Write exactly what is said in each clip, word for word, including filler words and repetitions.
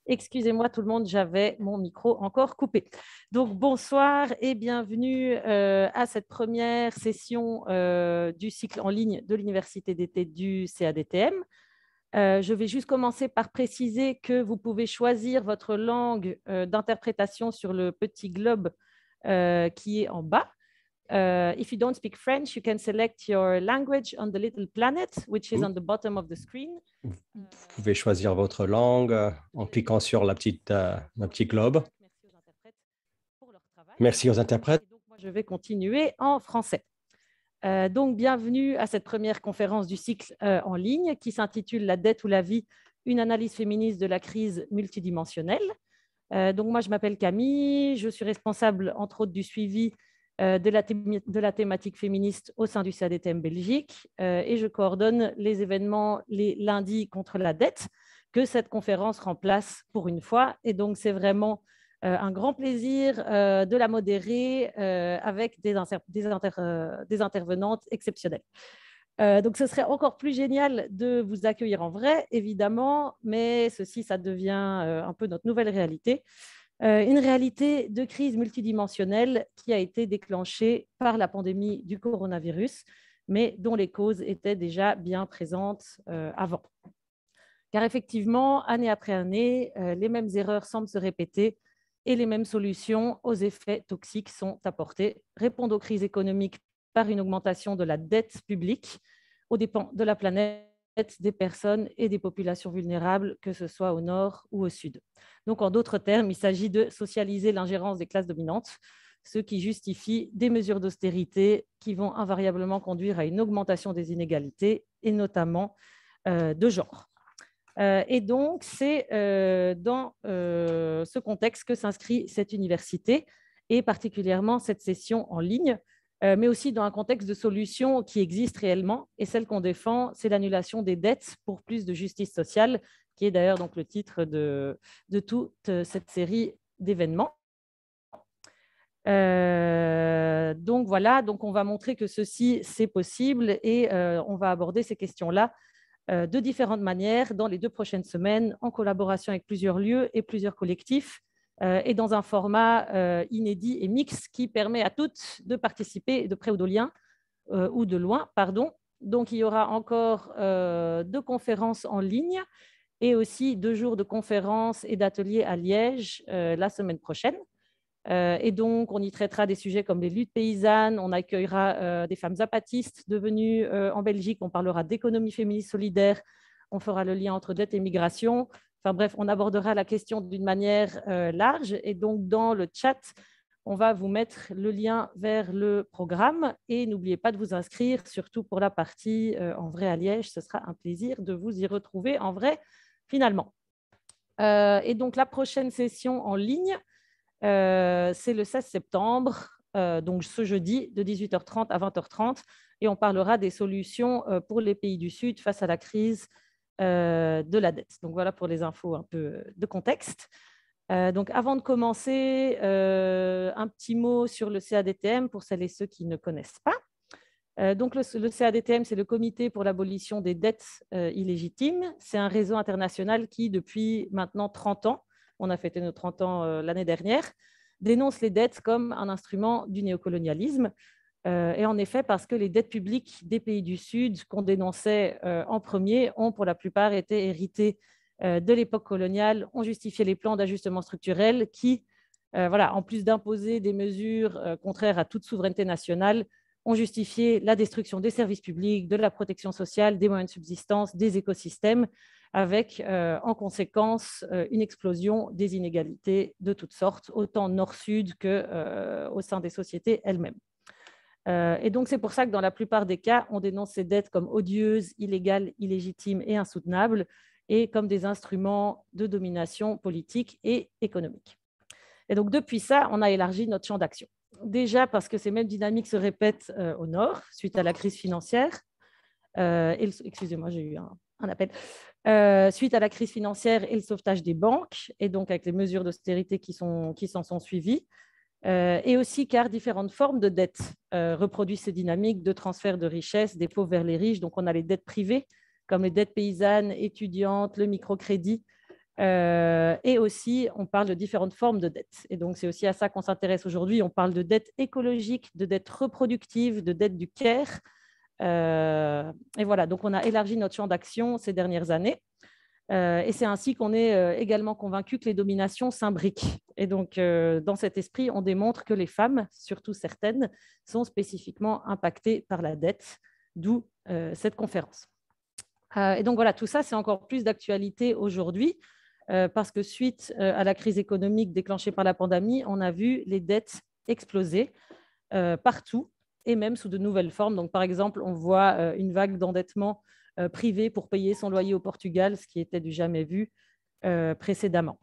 Excusez-moi tout le monde, j'avais mon micro encore coupé. Donc bonsoir et bienvenue euh, à cette première session euh, du cycle en ligne de l'Université d'été du C A D T M. Euh, je vais juste commencer par préciser que vous pouvez choisir votre langue euh, d'interprétation sur le petit globe euh, qui est en bas. Uh, if you don't speak French, you can select your language on the little planet, which is Vous on the bottom of the screen. pouvez choisir votre langue euh, en cliquant sur la petite, euh, le petit globe. Merci aux interprètes pour leur travail. Merci aux interprètes. Et donc, moi, je vais continuer en français. Euh, donc, bienvenue à cette première conférence du cycle euh, en ligne qui s'intitule « La dette ou la vie, une analyse féministe de la crise multidimensionnelle ». Euh, donc, moi, je m'appelle Camille, je suis responsable, entre autres, du suivi euh, de, la de la thématique féministe au sein du C A D T M Belgique euh, et je coordonne les événements les lundis contre la dette que cette conférence remplace pour une fois. Et donc, c'est vraiment euh, un grand plaisir euh, de la modérer euh, avec des, des, inter euh, des intervenantes exceptionnelles. Euh, donc, ce serait encore plus génial de vous accueillir en vrai, évidemment, mais ceci, ça devient euh, un peu notre nouvelle réalité. Euh, une réalité de crise multidimensionnelle qui a été déclenchée par la pandémie du coronavirus, mais dont les causes étaient déjà bien présentes euh, avant. Car effectivement, année après année, euh, les mêmes erreurs semblent se répéter et les mêmes solutions aux effets toxiques sont apportées, répondre aux crises économiques par une augmentation de la dette publique aux dépens de la planète, des personnes et des populations vulnérables, que ce soit au nord ou au sud. Donc, en d'autres termes, il s'agit de socialiser l'ingérence des classes dominantes, ce qui justifie des mesures d'austérité qui vont invariablement conduire à une augmentation des inégalités, et notamment euh, de genre. Euh, et donc, c'est euh, dans euh, ce contexte que s'inscrit cette université, et particulièrement cette session en ligne, euh, mais aussi dans un contexte de solutions qui existent réellement. Et celle qu'on défend, c'est l'annulation des dettes pour plus de justice sociale, qui est d'ailleurs donc le titre de, de toute cette série d'événements. Euh, donc voilà, donc on va montrer que ceci, c'est possible et euh, on va aborder ces questions-là euh, de différentes manières dans les deux prochaines semaines, en collaboration avec plusieurs lieux et plusieurs collectifs, euh, et dans un format euh, inédit et mixte qui permet à toutes de participer de près ou de loin, euh, ou de loin, pardon. Donc, il y aura encore euh, deux conférences en ligne et aussi deux jours de conférences et d'ateliers à Liège euh, la semaine prochaine. Euh, et donc, on y traitera des sujets comme les luttes paysannes, on accueillera euh, des femmes zapatistes devenues euh, en Belgique, on parlera d'économie féministe solidaire, on fera le lien entre dette et migration. Enfin bref, on abordera la question d'une manière euh, large. Et donc, dans le chat, on va vous mettre le lien vers le programme. Et n'oubliez pas de vous inscrire, surtout pour la partie euh, en vrai à Liège. Ce sera un plaisir de vous y retrouver en vrai, finalement. Euh, et donc, la prochaine session en ligne, Euh, c'est le seize septembre, euh, donc ce jeudi, de dix-huit heures trente à vingt heures trente, et on parlera des solutions euh, pour les pays du Sud face à la crise euh, de la dette. Donc voilà pour les infos un peu de contexte. Euh, donc avant de commencer, euh, un petit mot sur le C A D T M pour celles et ceux qui ne connaissent pas. Euh, donc le, le C A D T M, c'est le Comité pour l'abolition des dettes euh, illégitimes. C'est un réseau international qui, depuis maintenant trente ans, on a fêté nos trente ans euh, l'année dernière, dénonce les dettes comme un instrument du néocolonialisme. Euh, et en effet, parce que les dettes publiques des pays du Sud qu'on dénonçait euh, en premier ont pour la plupart été héritées euh, de l'époque coloniale, ont justifié les plans d'ajustement structurel qui, euh, voilà, en plus d'imposer des mesures euh, contraires à toute souveraineté nationale, ont justifié la destruction des services publics, de la protection sociale, des moyens de subsistance, des écosystèmes, avec euh, en conséquence euh, une explosion des inégalités de toutes sortes, autant nord-sud qu'au euh, sein des sociétés elles-mêmes. Euh, et donc, c'est pour ça que dans la plupart des cas, on dénonce ces dettes comme odieuses, illégales, illégitimes et insoutenables, et comme des instruments de domination politique et économique. Et donc, depuis ça, on a élargi notre champ d'action. Déjà parce que ces mêmes dynamiques se répètent euh, au nord, suite à la crise financière. Euh, et le, excusez-moi, j'ai eu un, un appel. Euh, suite à la crise financière et le sauvetage des banques, et donc avec les mesures d'austérité qui, sont, qui s'en sont suivies. Euh, et aussi car différentes formes de dettes euh, reproduisent ces dynamiques de transfert de richesses des pauvres vers les riches. Donc, on a les dettes privées, comme les dettes paysannes, étudiantes, le microcrédit, Euh, et aussi, on parle de différentes formes de dette. Et donc, c'est aussi à ça qu'on s'intéresse aujourd'hui. On parle de dette écologique, de dette reproductive, de dette du care. Euh, et voilà, donc on a élargi notre champ d'action ces dernières années. Euh, et c'est ainsi qu'on est euh, également convaincu que les dominations s'imbriquent. Et donc, euh, dans cet esprit, on démontre que les femmes, surtout certaines, sont spécifiquement impactées par la dette, d'où euh, cette conférence. Euh, et donc, voilà, tout ça, c'est encore plus d'actualité aujourd'hui, euh, parce que suite euh, à la crise économique déclenchée par la pandémie, on a vu les dettes exploser euh, partout, et même sous de nouvelles formes. Donc, par exemple, on voit euh, une vague d'endettement euh, privé pour payer son loyer au Portugal, ce qui était du jamais vu euh, précédemment.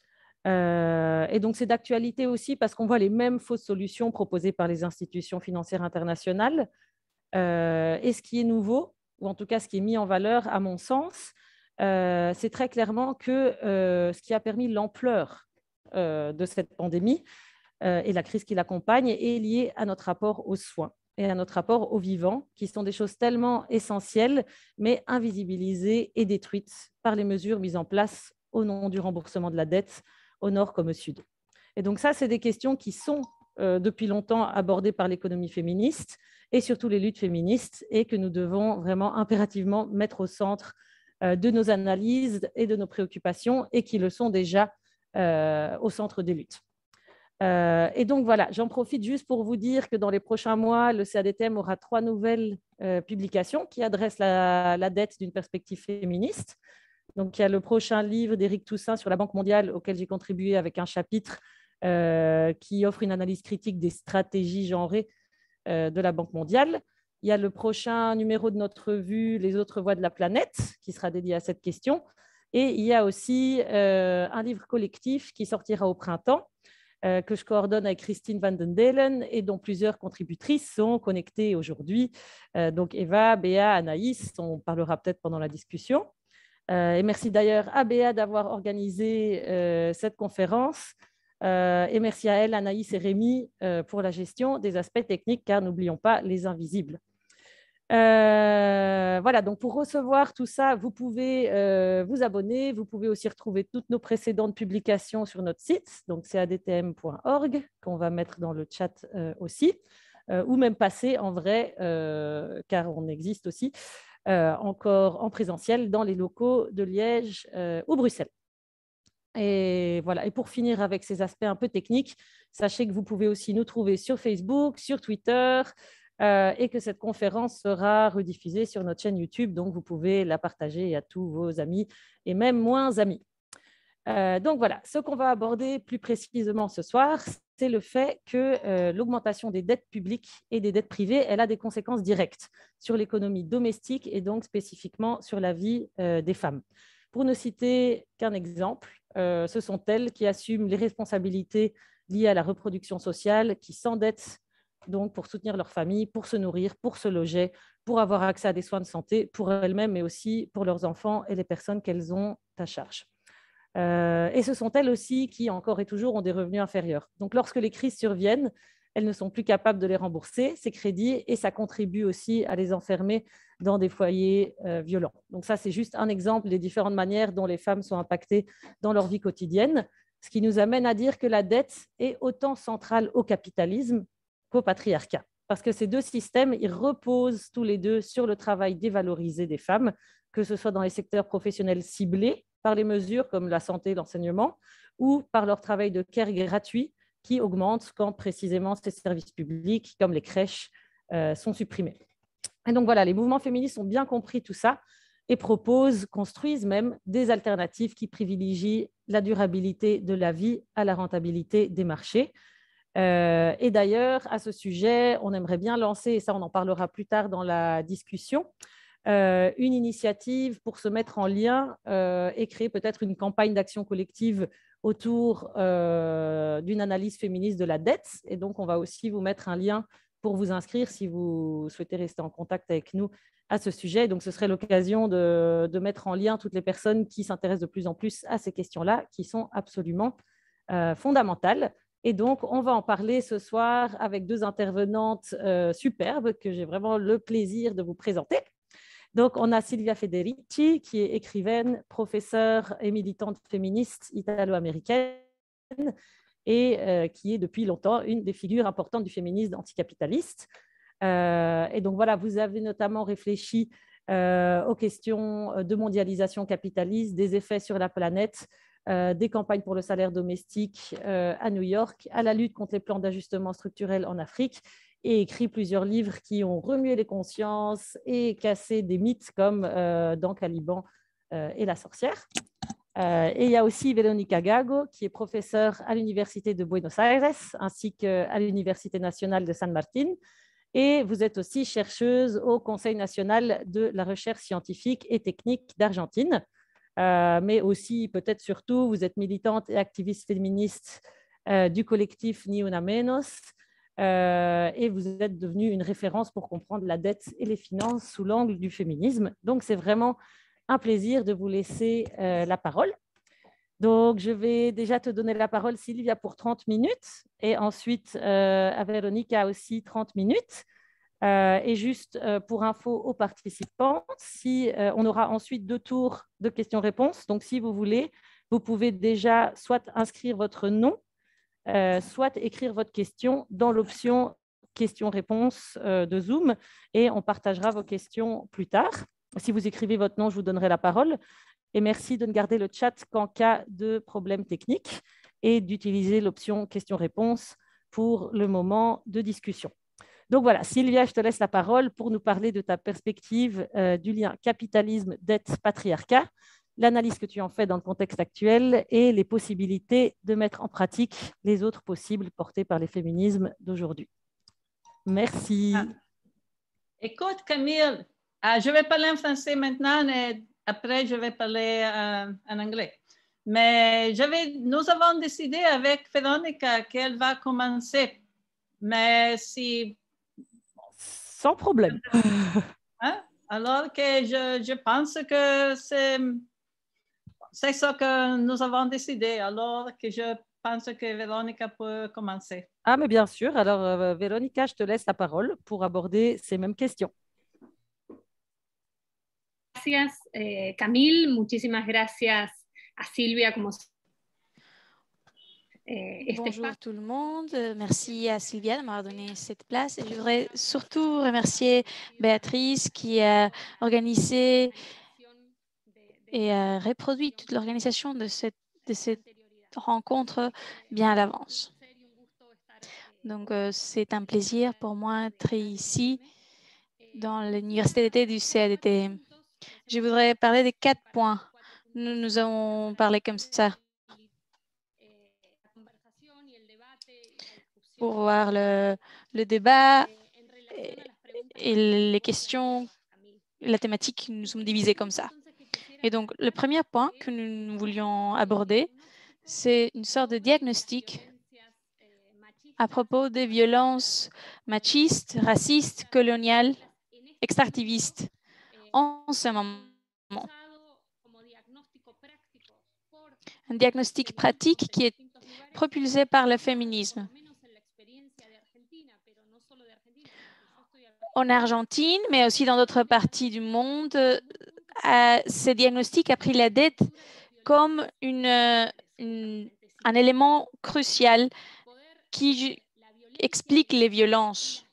Euh, et donc, c'est d'actualité aussi parce qu'on voit les mêmes fausses solutions proposées par les institutions financières internationales. Euh, et ce qui est nouveau, ou en tout cas ce qui est mis en valeur, à mon sens, euh, c'est très clairement que euh, ce qui a permis l'ampleur euh, de cette pandémie, euh, et la crise qui l'accompagne est liée à notre rapport aux soins et à notre rapport aux vivants, qui sont des choses tellement essentielles, mais invisibilisées et détruites par les mesures mises en place au nom du remboursement de la dette, au nord comme au sud. Et donc ça, c'est des questions qui sont euh, depuis longtemps abordées par l'économie féministe et surtout les luttes féministes, et que nous devons vraiment impérativement mettre au centre euh, de nos analyses et de nos préoccupations, et qui le sont déjà euh, au centre des luttes. Euh, et donc voilà, j'en profite juste pour vous dire que dans les prochains mois, le C A D T M aura trois nouvelles euh, publications qui adressent la, la dette d'une perspective féministe. Donc il y a le prochain livre d'Éric Toussaint sur la Banque mondiale, auquel j'ai contribué avec un chapitre euh, qui offre une analyse critique des stratégies genrées euh, de la Banque mondiale. Il y a le prochain numéro de notre revue Les autres voix de la planète, qui sera dédié à cette question. Et il y a aussi euh, un livre collectif qui sortira au printemps, Euh, que je coordonne avec Christine Van den Delen et dont plusieurs contributrices sont connectées aujourd'hui. Euh, donc Eva, Béa, Anaïs, on parlera peut-être pendant la discussion. Euh, et merci d'ailleurs à Béa d'avoir organisé euh, cette conférence. Euh, et merci à elle, Anaïs et Rémi, euh, pour la gestion des aspects techniques, car n'oublions pas les invisibles. Euh, voilà, donc pour recevoir tout ça, vous pouvez euh, vous abonner. Vous pouvez aussi retrouver toutes nos précédentes publications sur notre site, donc c a d t m point org, qu'on va mettre dans le chat euh, aussi, euh, ou même passer en vrai, euh, car on existe aussi euh, encore en présentiel dans les locaux de Liège euh, ou Bruxelles. Et voilà. Et pour finir avec ces aspects un peu techniques, sachez que vous pouvez aussi nous trouver sur Facebook, sur Twitter, euh, et que cette conférence sera rediffusée sur notre chaîne YouTube. Donc, vous pouvez la partager à tous vos amis et même moins amis. Euh, donc, voilà. Ce qu'on va aborder plus précisément ce soir, c'est le fait que euh, l'augmentation des dettes publiques et des dettes privées, elle a des conséquences directes sur l'économie domestique et donc spécifiquement sur la vie euh, des femmes. Pour ne citer qu'un exemple, euh, ce sont elles qui assument les responsabilités liées à la reproduction sociale, qui s'endettent donc pour soutenir leur famille, pour se nourrir, pour se loger, pour avoir accès à des soins de santé pour elles-mêmes, mais aussi pour leurs enfants et les personnes qu'elles ont à charge. Euh, et ce sont elles aussi qui, encore et toujours, ont des revenus inférieurs. Donc, lorsque les crises surviennent, elles ne sont plus capables de les rembourser, ces crédits, et ça contribue aussi à les enfermer dans des foyers euh, violents. Donc ça, c'est juste un exemple des différentes manières dont les femmes sont impactées dans leur vie quotidienne, ce qui nous amène à dire que la dette est autant centrale au capitalisme qu'au patriarcat. Parce que ces deux systèmes, ils reposent tous les deux sur le travail dévalorisé des femmes, que ce soit dans les secteurs professionnels ciblés par les mesures comme la santé et l'enseignement, ou par leur travail de care gratuit qui augmente quand précisément ces services publics, comme les crèches, euh, sont supprimés. Et donc voilà, les mouvements féministes ont bien compris tout ça et proposent, construisent même des alternatives qui privilégient la durabilité de la vie à la rentabilité des marchés. Euh, et d'ailleurs, à ce sujet, on aimerait bien lancer, et ça on en parlera plus tard dans la discussion, euh, une initiative pour se mettre en lien euh, et créer peut-être une campagne d'action collective autour euh, d'une analyse féministe de la dette. Et donc, on va aussi vous mettre un lien pour vous inscrire si vous souhaitez rester en contact avec nous à ce sujet. Donc, ce serait l'occasion de, de mettre en lien toutes les personnes qui s'intéressent de plus en plus à ces questions-là, qui sont absolument euh, fondamentales. Et donc, on va en parler ce soir avec deux intervenantes euh, superbes que j'ai vraiment le plaisir de vous présenter. Donc, on a Silvia Federici, qui est écrivaine, professeure et militante féministe italo-américaine et euh, qui est depuis longtemps une des figures importantes du féminisme anticapitaliste. Euh, et donc, voilà, vous avez notamment réfléchi euh, aux questions de mondialisation capitaliste, des effets sur la planète, euh, des campagnes pour le salaire domestique euh, à New York, à la lutte contre les plans d'ajustement structurel en Afrique, et écrit plusieurs livres qui ont remué les consciences et cassé des mythes comme euh, dans Caliban euh, et la sorcière. Euh, et il y a aussi Veronica Gago, qui est professeure à l'Université de Buenos Aires ainsi qu'à l'Université nationale de San Martín. Et vous êtes aussi chercheuse au Conseil national de la recherche scientifique et technique d'Argentine. Euh, mais aussi, peut-être surtout, vous êtes militante et activiste féministe euh, du collectif Ni Una Menos. Euh, et vous êtes devenue une référence pour comprendre la dette et les finances sous l'angle du féminisme. Donc, c'est vraiment un plaisir de vous laisser euh, la parole. Donc, je vais déjà te donner la parole, Sylvia, pour trente minutes et ensuite euh, à Véronica aussi trente minutes. Euh, et juste euh, pour info aux participants, si, euh, on aura ensuite deux tours de questions-réponses. Donc, si vous voulez, vous pouvez déjà soit inscrire votre nom, euh, soit écrire votre question dans l'option questions-réponses euh, de Zoom et on partagera vos questions plus tard. Si vous écrivez votre nom, je vous donnerai la parole. Et merci de ne garder le chat qu'en cas de problème technique et d'utiliser l'option questions-réponses pour le moment de discussion. Donc voilà, Sylvia, je te laisse la parole pour nous parler de ta perspective euh, du lien capitalisme, dette, patriarcat, l'analyse que tu en fais dans le contexte actuel et les possibilités de mettre en pratique les autres possibles portés par les féminismes d'aujourd'hui. Merci. Ah. Écoute, Camille, ah, je vais parler en français maintenant et après je vais parler euh, en anglais. Mais nous avons décidé avec Véronica qu'elle va commencer. Mais si... Sans problème. Hein? Alors que je, je pense que c'est... C'est ce que nous avons décidé, alors que je pense que Véronica peut commencer. Ah, mais bien sûr. Alors, euh, Véronica, je te laisse la parole pour aborder ces mêmes questions. Gracias, eh, Camille. Muchísimas gracias a Silvia. Como... Eh, Bonjour tout le monde. Merci à Sylvia de m'avoir donné cette place. Et je voudrais surtout remercier Béatrice qui a organisé et a reproduit toute l'organisation de cette, de cette rencontre bien à l'avance. Donc, euh, c'est un plaisir pour moi d'être ici dans l'université d'été du C A D T. Je voudrais parler des quatre points. Nous, nous avons parlé comme ça pour voir le, le débat et, et les questions, la thématique, nous sommes divisés comme ça. Et donc, le premier point que nous voulions aborder, c'est une sorte de diagnostic à propos des violences machistes, racistes, coloniales, extractivistes en ce moment. Un diagnostic pratique qui est propulsé par le féminisme. En Argentine, mais aussi dans d'autres parties du monde, euh, ce diagnostic a pris la dette comme une, une, un élément crucial qui explique les violences.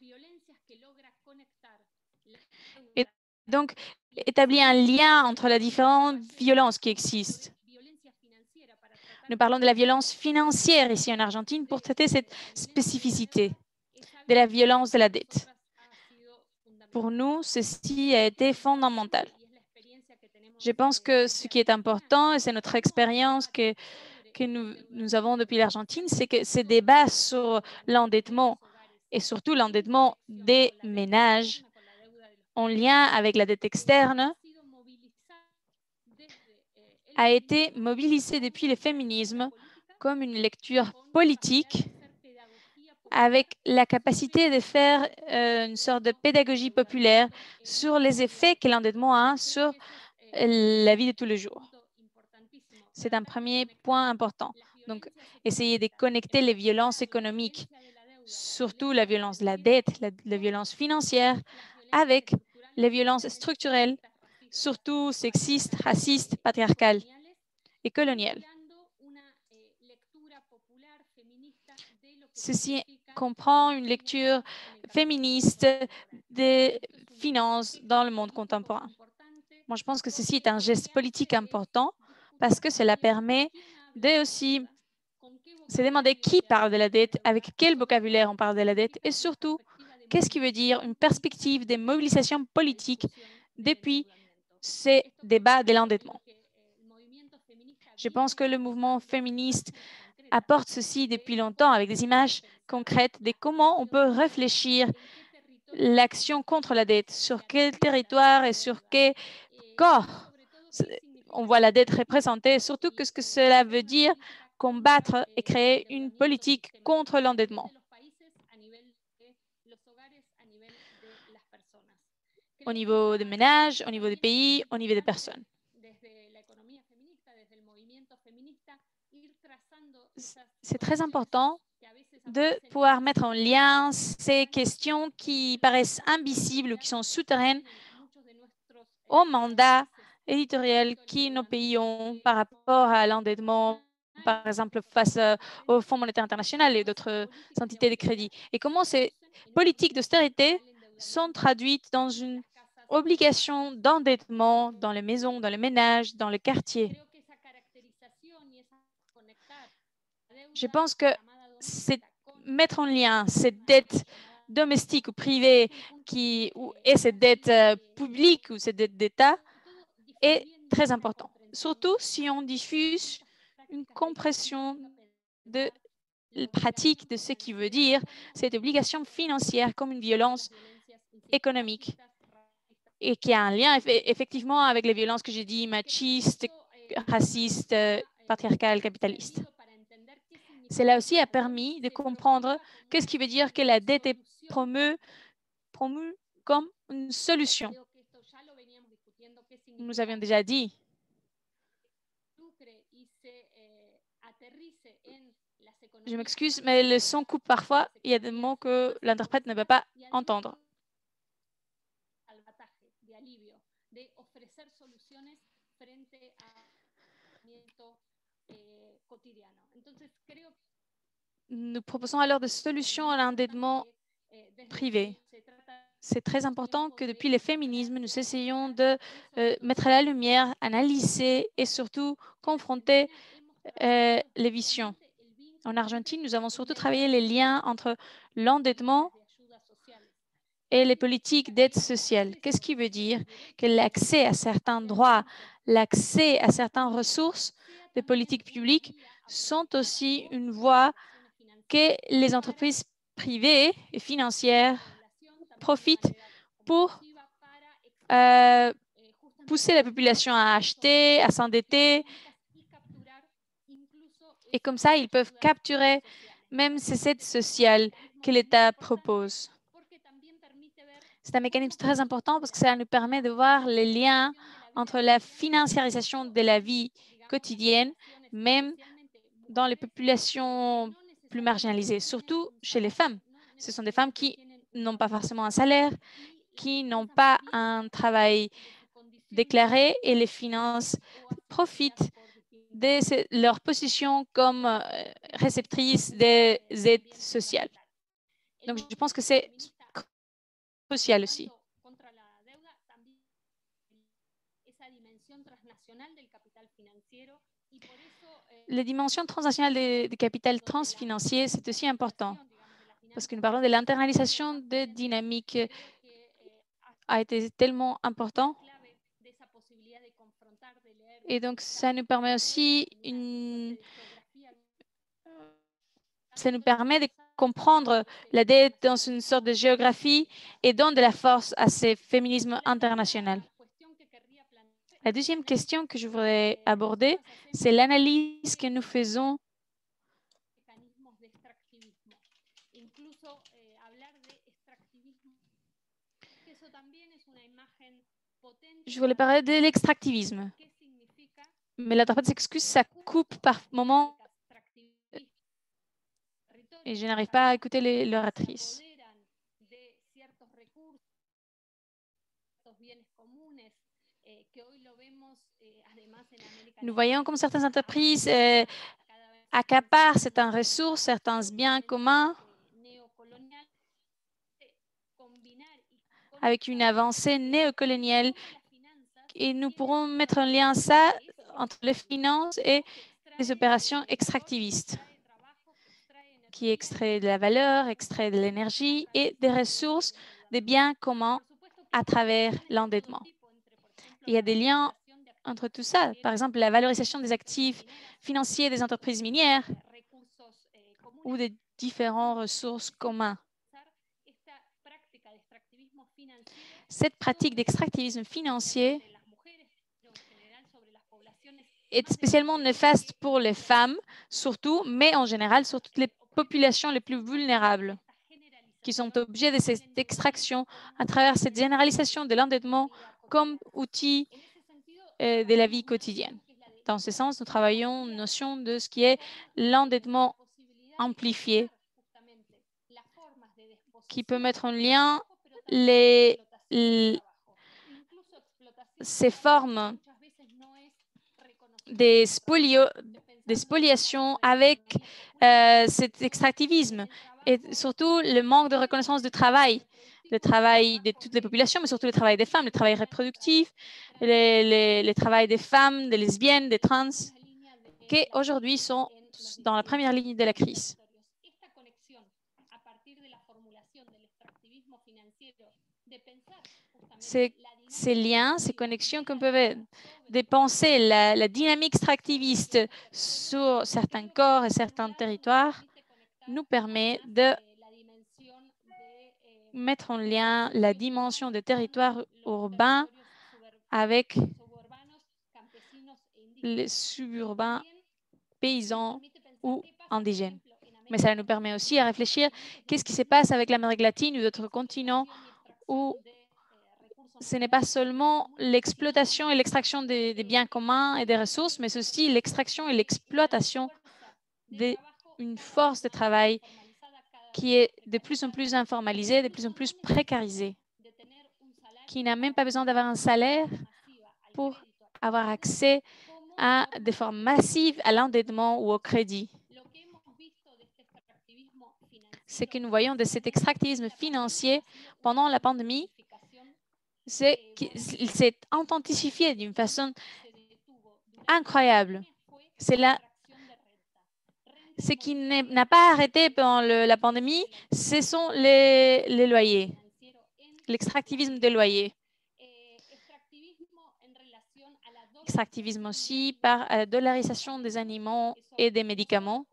Et donc, établir un lien entre les différentes violences qui existent. Nous parlons de la violence financière ici en Argentine pour traiter cette spécificité de la violence de la dette. Pour nous, ceci a été fondamental. Je pense que ce qui est important, et c'est notre expérience que, que nous, nous avons depuis l'Argentine, c'est que ces débats sur l'endettement et surtout l'endettement des ménages en lien avec la dette externe a été mobilisé depuis le féminisme comme une lecture politique avec la capacité de faire euh, une sorte de pédagogie populaire sur les effets que l'endettement a sur la vie de tous les jours. C'est un premier point important. Donc, essayer de connecter les violences économiques, surtout la violence de la dette, la, la violence financière, avec les violences structurelles surtout sexiste, raciste, patriarcal et colonial. Ceci comprend une lecture féministe des finances dans le monde contemporain. Moi, je pense que ceci est un geste politique important parce que cela permet de aussi se demander qui parle de la dette, avec quel vocabulaire on parle de la dette et surtout, qu'est-ce qui veut dire une perspective des mobilisations politiques depuis ces débats de l'endettement. Je pense que le mouvement féministe apporte ceci depuis longtemps avec des images concrètes de comment on peut réfléchir l'action contre la dette, sur quel territoire et sur quel corps on voit la dette représentée, surtout que ce que cela veut dire combattre et créer une politique contre l'endettement. Au niveau des ménages, au niveau des pays, au niveau des personnes. C'est très important de pouvoir mettre en lien ces questions qui paraissent invisibles ou qui sont souterraines au mandat éditorial que nos pays ont par rapport à l'endettement, par exemple face au Fonds monétaire international et d'autres entités de crédit. Et comment ces politiques d'austérité sont traduites dans une obligation d'endettement dans les maisons, dans les ménages, dans les quartiers. Je pense que c'est mettre en lien cette dette domestique ou privée qui, ou, et cette dette euh, publique ou cette dette d'État est très important. Surtout si on diffuse une compression de pratique de ce qui veut dire cette obligation financière comme une violence économique et qui a un lien effectivement avec les violences que j'ai dit, machistes, racistes, patriarcales, capitalistes. Cela aussi a permis de comprendre qu'est-ce qui veut dire que la dette est promue, promue comme une solution. Nous avions déjà dit. Je m'excuse, mais le son coupe parfois. Il y a des mots que l'interprète ne peut pas entendre. Nous proposons alors des solutions à l'endettement privé. C'est très important que depuis le féminisme, nous essayons de euh, mettre la lumière, analyser et surtout confronter euh, les visions. En Argentine, nous avons surtout travaillé les liens entre l'endettement et les politiques d'aide sociale. Qu'est-ce qui veut dire que l'accès à certains droits, l'accès à certaines ressources des politiques publiques sont aussi une voie que les entreprises privées et financières profitent pour euh, pousser la population à acheter, à s'endetter. Et comme ça, ils peuvent capturer même ces aides sociales que l'État propose. C'est un mécanisme très important parce que ça nous permet de voir les liens entre la financiarisation de la vie quotidienne, même dans les populations plus marginalisées, surtout chez les femmes. Ce sont des femmes qui n'ont pas forcément un salaire, qui n'ont pas un travail déclaré et les finances profitent de leur position comme réceptrices des aides sociales. Donc, je pense que c'est crucial aussi. La dimension transnationale du capital transfinancier, c'est aussi important parce que nous parlons de l'internalisation des dynamiques a été tellement important. Et donc, ça nous permet aussi une... ça nous permet de comprendre la dette dans une sorte de géographie et donne de la force à ce féminisme international. La deuxième question que je voudrais aborder, c'est l'analyse que nous faisons Je voulais parler de l'extractivisme. Mais l'interprète s'excuse, ça coupe par moment et je n'arrive pas à écouter l'oratrice. Nous voyons comme certaines entreprises euh, accaparent certaines ressources, certains biens communs avec une avancée néocoloniale. Et nous pourrons mettre en lien ça entre les finances et les opérations extractivistes, qui extraient de la valeur, extraient de l'énergie et des ressources, des biens communs à travers l'endettement. Il y a des liens entre tout ça. Par exemple, la valorisation des actifs financiers des entreprises minières ou des différentes ressources communes. Cette pratique d'extractivisme financier est spécialement néfaste pour les femmes, surtout, mais en général sur toutes les populations les plus vulnérables qui sont objets de cette extraction à travers cette généralisation de l'endettement comme outil euh, de la vie quotidienne. Dans ce sens, nous travaillons une notion de ce qui est l'endettement amplifié, qui peut mettre en lien les, les, ces formes des, spolio, des spoliations avec euh, cet extractivisme et surtout le manque de reconnaissance du travail, le travail de toutes les populations, mais surtout le travail des femmes, le travail reproductif, le, le, le travail des femmes, des lesbiennes, des trans, qui aujourd'hui sont dans la première ligne de la crise. Ces, ces liens, ces connexions qu'on peut dépenser, la, la dynamique extractiviste sur certains corps et certains territoires nous permet de mettre en lien la dimension des territoires urbains avec les suburbains, paysans ou indigènes. Mais ça nous permet aussi à réfléchir qu'est-ce qui se passe avec l'Amérique latine ou d'autres continents où ce n'est pas seulement l'exploitation et l'extraction des, des biens communs et des ressources, mais aussi l'extraction et l'exploitation d'une force de travail qui est de plus en plus informalisée, de plus en plus précarisée, qui n'a même pas besoin d'avoir un salaire pour avoir accès à des formes massives à l'endettement ou au crédit. Ce que nous voyons de cet extractivisme financier pendant la pandémie, c'est qu'il s'est intensifié d'une façon incroyable. C'est là, ce qui n'a pas arrêté pendant le, la pandémie, ce sont les, les loyers, l'extractivisme des loyers. Extractivisme aussi par la dollarisation des aliments et des médicaments.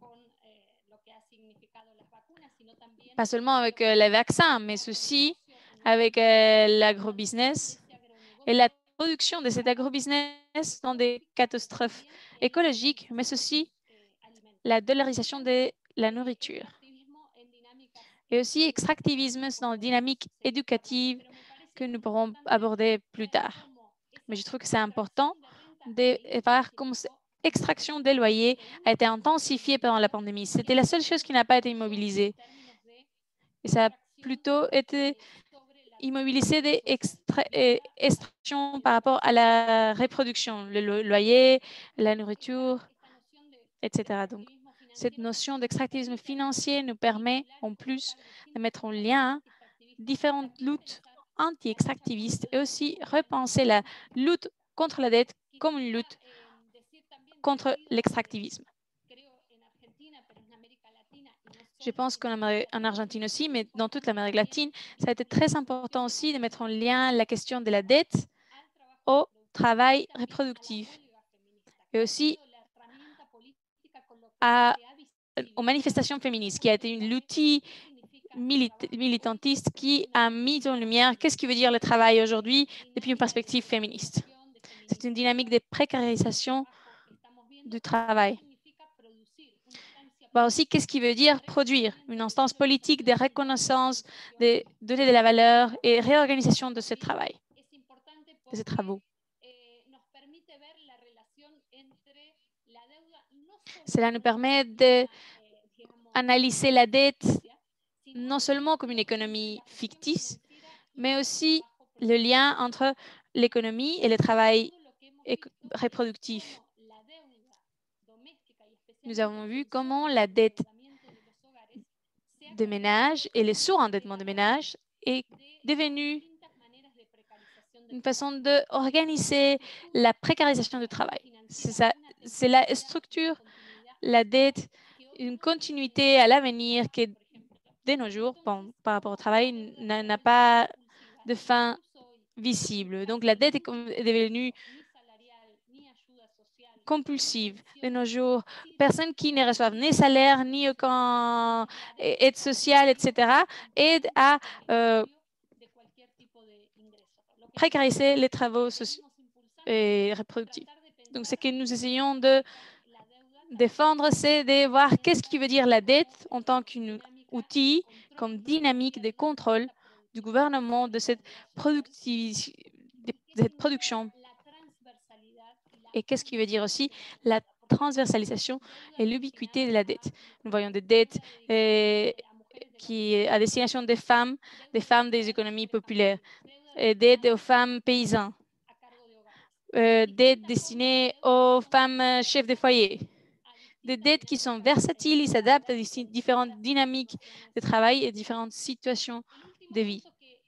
Pas seulement avec euh, les vaccins, mais aussi avec euh, l'agrobusiness et la production de cet agrobusiness dans des catastrophes écologiques, mais aussi la dollarisation de la nourriture. Et aussi extractivisme dans la dynamique éducative que nous pourrons aborder plus tard. Mais je trouve que c'est important de voir comment l'extraction des loyers a été intensifiée pendant la pandémie. C'était la seule chose qui n'a pas été immobilisée. Et ça a plutôt été immobilisé des extractions par rapport à la reproduction, le loyer, la nourriture, et cetera. Donc, cette notion d'extractivisme financier nous permet en plus de mettre en lien différentes luttes anti-extractivistes et aussi repenser la lutte contre la dette comme une lutte contre l'extractivisme. Je pense qu'en Argentine aussi, mais dans toute l'Amérique latine, ça a été très important aussi de mettre en lien la question de la dette au travail reproductif et aussi à, aux manifestations féministes, qui a été une outil militantiste qui a mis en lumière qu'est-ce qui veut dire le travail aujourd'hui depuis une perspective féministe. C'est une dynamique de précarisation du travail. Bah aussi, qu'est-ce qui veut dire produire? Une instance politique de reconnaissance, de donner de la valeur et réorganisation de ce travail, de ces travaux. Cela nous permet d'analyser la dette non seulement comme une économie fictive, mais aussi le lien entre l'économie et le travail reproductif. Nous avons vu comment la dette de ménage et le surendettement de ménage est devenu une façon d'organiser la précarisation du travail. C'est la structure, la dette, une continuité à l'avenir qui, de nos jours, bon, par rapport au travail, n'a pas de fin visible. Donc, la dette est devenue compulsive de nos jours. Personnes qui ne reçoivent ni salaire, ni aucun aide sociale, et cetera, aident à euh, précariser les travaux sociaux et reproductifs. Donc, ce que nous essayons de défendre, c'est de voir qu'est-ce qui veut dire la dette en tant qu'outil, comme dynamique de contrôle du gouvernement de cette, de cette production. Et qu'est-ce qui veut dire aussi la transversalisation et l'ubiquité de la dette. Nous voyons des dettes euh, qui à destination des femmes, des femmes des économies populaires, et dettes aux femmes paysannes, euh, dettes destinées aux femmes chefs de foyer, des dettes qui sont versatiles, ils s'adaptent à différentes dynamiques de travail et différentes situations de vie.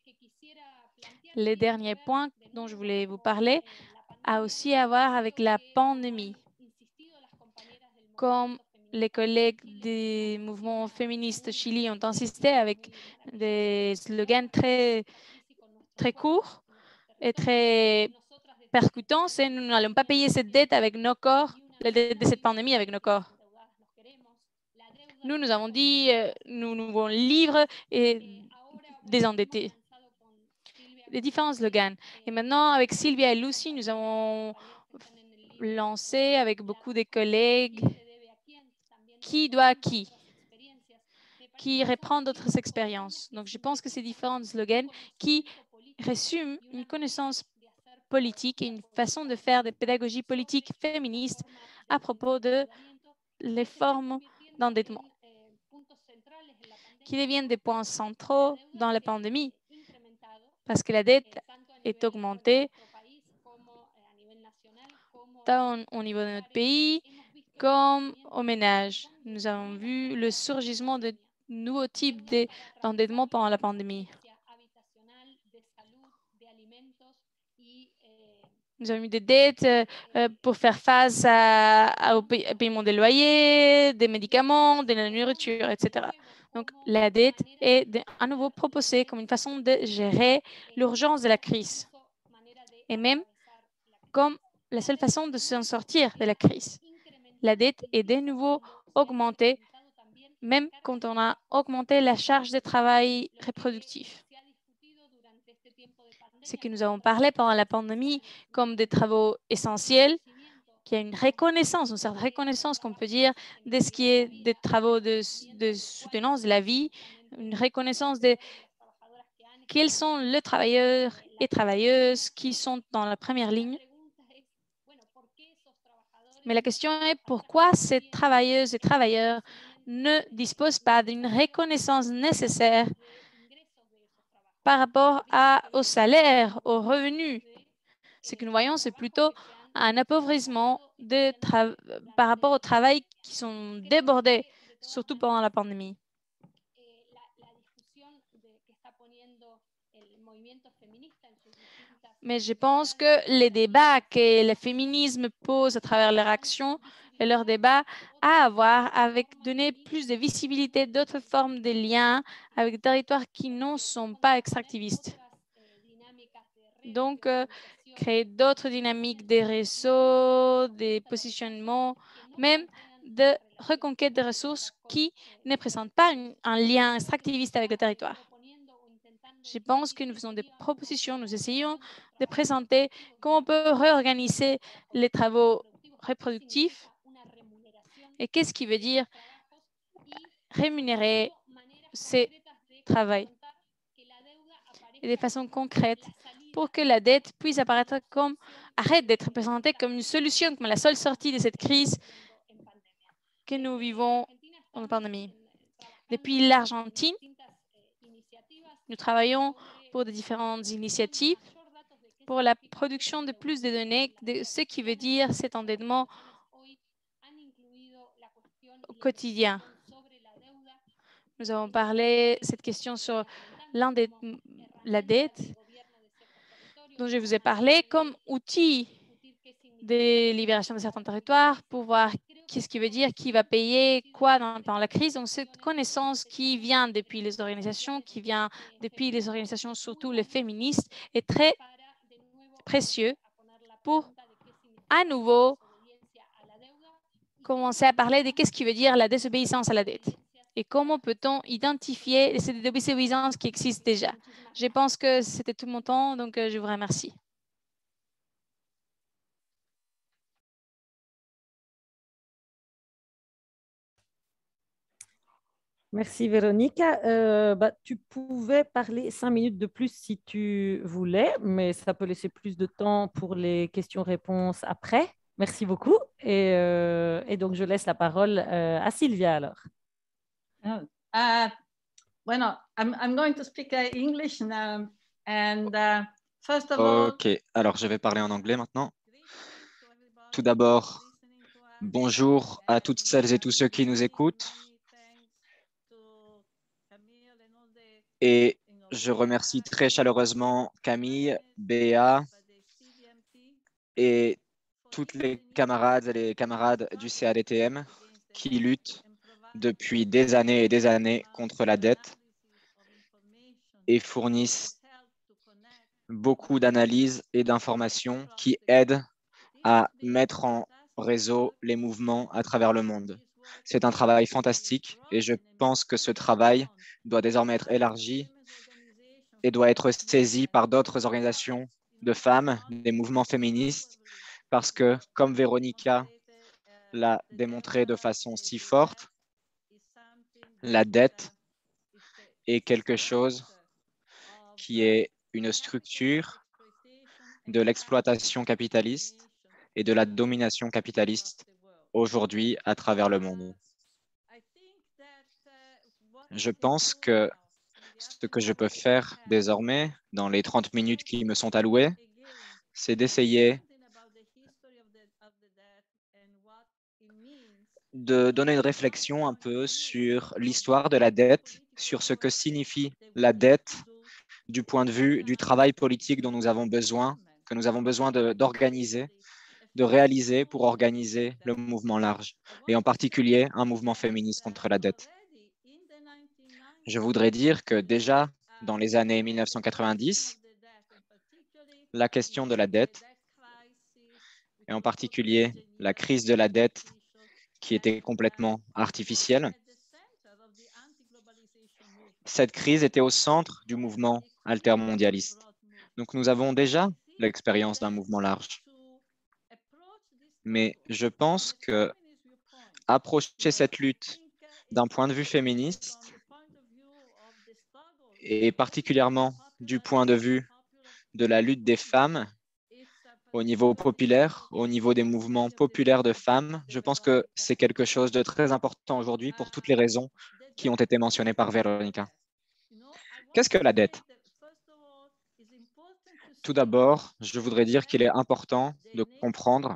Le dernier point dont je voulais vous parler a aussi à voir avec la pandémie. Comme les collègues des mouvements féministes au Chili ont insisté avec des slogans très, très courts et très percutants, c'est nous n'allons pas payer cette dette avec nos corps, la dette de cette pandémie avec nos corps. Nous, nous avons dit, euh, nous nous voulons libres et désendettés. Les différents slogans. Et maintenant, avec Sylvia et Lucy, nous avons lancé avec beaucoup de collègues qui doit à qui, qui reprend d'autres expériences. Donc, je pense que ces différents slogans qui résument une connaissance politique et une façon de faire des pédagogies politiques féministes à propos de les formes d'endettement qui deviennent des points centraux dans la pandémie parce que la dette est augmentée tant au niveau de notre pays comme au ménage. Nous avons vu le surgissement de nouveaux types d'endettement pendant la pandémie. Nous avons eu des dettes euh, pour faire face à, à, au paiement des loyers, des médicaments, de la nourriture, et cetera. Donc, la dette est de, à nouveau proposée comme une façon de gérer l'urgence de la crise et même comme la seule façon de s'en sortir de la crise. La dette est de nouveau augmentée, même quand on a augmenté la charge de travail reproductif. C'est que nous avons parlé pendant la pandémie comme des travaux essentiels, qu'il y a une reconnaissance, une certaine reconnaissance qu'on peut dire de ce qui est des travaux de, de soutenance de la vie, une reconnaissance de quels sont les travailleurs et travailleuses qui sont dans la première ligne. Mais la question est pourquoi ces travailleuses et travailleurs ne disposent pas d'une reconnaissance nécessaire par rapport à, au salaire, aux revenus. Ce que nous voyons, c'est plutôt un appauvrissement de par rapport au travail qui sont débordés, surtout pendant la pandémie. Mais je pense que les débats que le féminisme pose à travers leurs actions et leurs débats à avoir avec donner plus de visibilité d'autres formes de liens avec des territoires qui ne sont pas extractivistes. Donc, euh, créer d'autres dynamiques des réseaux, des positionnements, même de reconquête des ressources qui ne présentent pas une, un lien extractiviste avec le territoire. Je pense que nous faisons des propositions, nous essayons de présenter comment on peut réorganiser les travaux reproductifs et qu'est-ce qui veut dire rémunérer ces travaux et de façon concrète pour que la dette puisse apparaître comme, arrête d'être présentée comme une solution, comme la seule sortie de cette crise que nous vivons en pandémie. Depuis l'Argentine, nous travaillons pour de différentes initiatives pour la production de plus de données, de ce qui veut dire cet endettement au quotidien. Nous avons parlé de cette question sur la dette dont je vous ai parlé comme outil de libération de certains territoires pour voir qu'est-ce qui veut dire, qui va payer quoi dans, dans la crise. Donc, cette connaissance qui vient depuis les organisations, qui vient depuis les organisations, surtout les féministes, est très précieux pour à nouveau commencer à parler de qu'est-ce qui veut dire la désobéissance à la dette et comment peut-on identifier ces désobéissances qui existent déjà. Je pense que c'était tout mon temps, donc je vous remercie. Merci Véronica. Euh, bah, tu pouvais parler cinq minutes de plus si tu voulais, mais ça peut laisser plus de temps pour les questions-réponses après. Merci beaucoup. Et, euh, et donc, je laisse la parole euh, à Sylvia alors. Oh, uh, bueno, I'm, I'm going to speak uh, English now. And uh, first of all, Ok, alors je vais parler en anglais maintenant. Tout d'abord, bonjour à toutes celles et tous ceux qui nous écoutent. Et je remercie très chaleureusement Camille, Béa et toutes les camarades et les camarades du C A D T M qui luttent depuis des années et des années contre la dette et fournissent beaucoup d'analyses et d'informations qui aident à mettre en réseau les mouvements à travers le monde. C'est un travail fantastique et je pense que ce travail doit désormais être élargi et doit être saisi par d'autres organisations de femmes, des mouvements féministes, parce que, comme Véronica l'a démontré de façon si forte, la dette est quelque chose qui est une structure de l'exploitation capitaliste et de la domination capitaliste aujourd'hui à travers le monde. Je pense que ce que je peux faire désormais, dans les trente minutes qui me sont allouées, c'est d'essayer de donner une réflexion un peu sur l'histoire de la dette, sur ce que signifie la dette du point de vue du travail politique dont nous avons besoin, que nous avons besoin d'organiser, de, de réaliser pour organiser le mouvement large, et en particulier un mouvement féministe contre la dette. Je voudrais dire que déjà, dans les années mille neuf cent quatre-vingt-dix, la question de la dette, et en particulier la crise de la dette qui était complètement artificielle, cette crise était au centre du mouvement altermondialiste. Donc nous avons déjà l'expérience d'un mouvement large. Mais je pense que approcher cette lutte d'un point de vue féministe, et particulièrement du point de vue de la lutte des femmes au niveau populaire, au niveau des mouvements populaires de femmes, je pense que c'est quelque chose de très important aujourd'hui pour toutes les raisons qui ont été mentionnées par Véronica. Qu'est-ce que la dette? Tout d'abord, je voudrais dire qu'il est important de comprendre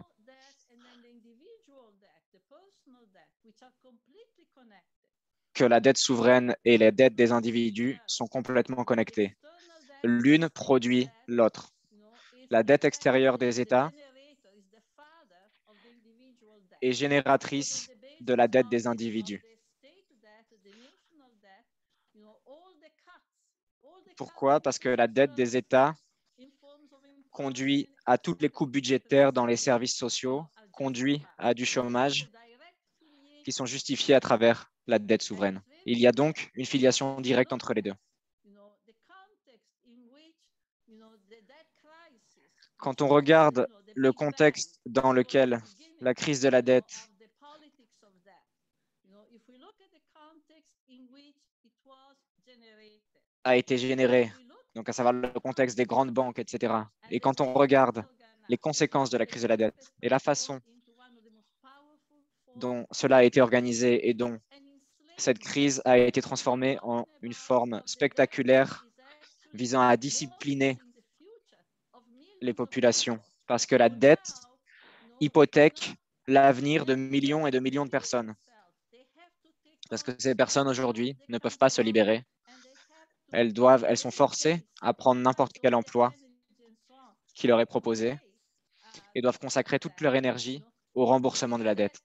que la dette souveraine et les dettes des individus sont complètement connectées. L'une produit l'autre. La dette extérieure des États est génératrice de la dette des individus. Pourquoi? Parce que la dette des États conduit à toutes les coupes budgétaires dans les services sociaux, conduit à du chômage qui sont justifiés à travers la dette souveraine. Il y a donc une filiation directe entre les deux. Quand on regarde le contexte dans lequel la crise de la dette a été générée, donc à savoir le contexte des grandes banques, et cetera, et quand on regarde les conséquences de la crise de la dette et la façon dont cela a été organisé et dont cette crise a été transformée en une forme spectaculaire visant à discipliner les populations, parce que la dette hypothèque l'avenir de millions et de millions de personnes. Parce que ces personnes aujourd'hui ne peuvent pas se libérer. Elles doivent, elles sont forcées à prendre n'importe quel emploi qui leur est proposé et doivent consacrer toute leur énergie au remboursement de la dette.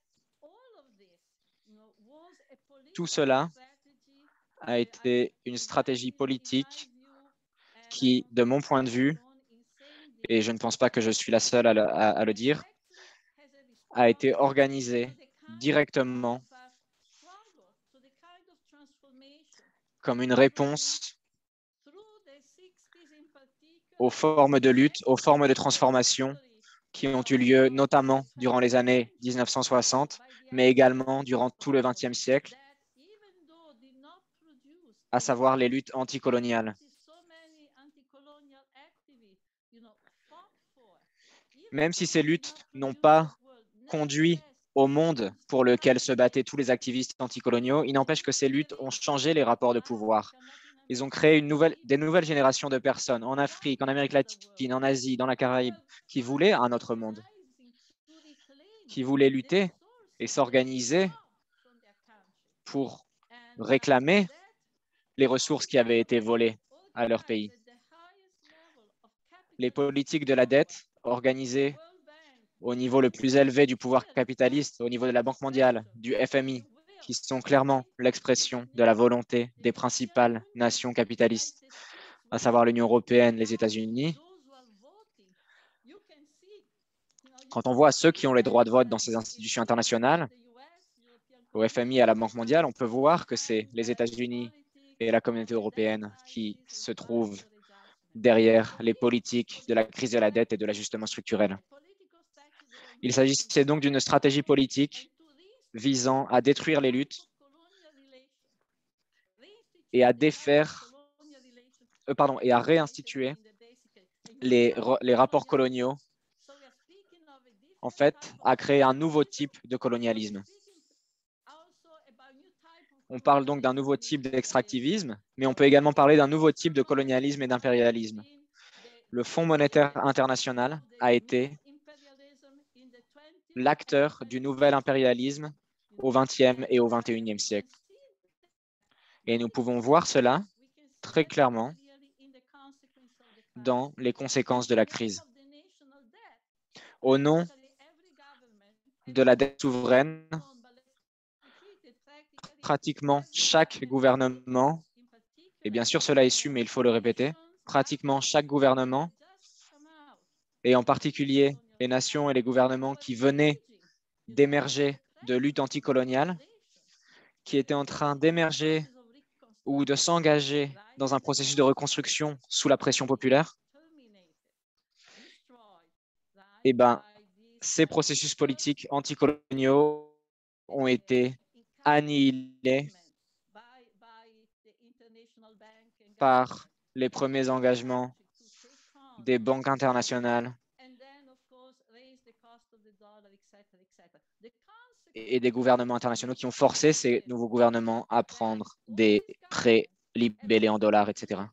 Tout cela a été une stratégie politique qui, de mon point de vue, et je ne pense pas que je suis la seule à le, à, à le dire, a été organisée directement comme une réponse aux formes de lutte, aux formes de transformation qui ont eu lieu notamment durant les années mille neuf cent soixante, mais également durant tout le vingtième siècle, à savoir les luttes anticoloniales. Même si ces luttes n'ont pas conduit au monde pour lequel se battaient tous les activistes anticoloniaux, il n'empêche que ces luttes ont changé les rapports de pouvoir. Ils ont créé une nouvelle, des nouvelles générations de personnes en Afrique, en Amérique latine, en Asie, dans la Caraïbe, qui voulaient un autre monde, qui voulaient lutter et s'organiser pour réclamer les ressources qui avaient été volées à leur pays. Les politiques de la dette organisées au niveau le plus élevé du pouvoir capitaliste, au niveau de la Banque mondiale, du F M I, qui sont clairement l'expression de la volonté des principales nations capitalistes, à savoir l'Union européenne, les États-Unis. Quand on voit ceux qui ont les droits de vote dans ces institutions internationales, au F M I et à la Banque mondiale, on peut voir que c'est les États-Unis et la communauté européenne qui se trouvent derrière les politiques de la crise de la dette et de l'ajustement structurel. Il s'agissait donc d'une stratégie politique visant à détruire les luttes et à défaire, euh, pardon, et à réinstituer les, les rapports coloniaux, en fait, à créer un nouveau type de colonialisme. On parle donc d'un nouveau type d'extractivisme, mais on peut également parler d'un nouveau type de colonialisme et d'impérialisme. Le Fonds monétaire international a été l'acteur du nouvel impérialisme au vingtième et au vingt et unième siècle. Et nous pouvons voir cela très clairement dans les conséquences de la crise. Au nom de la dette souveraine, pratiquement chaque gouvernement, et bien sûr cela est su, mais il faut le répéter, pratiquement chaque gouvernement, et en particulier les nations et les gouvernements qui venaient d'émerger de luttes anticoloniales, qui étaient en train d'émerger ou de s'engager dans un processus de reconstruction sous la pression populaire, eh ben, ces processus politiques anticoloniaux ont été annihilés par les premiers engagements des banques internationales et des gouvernements internationaux qui ont forcé ces nouveaux gouvernements à prendre des prêts libellés en dollars, et cetera.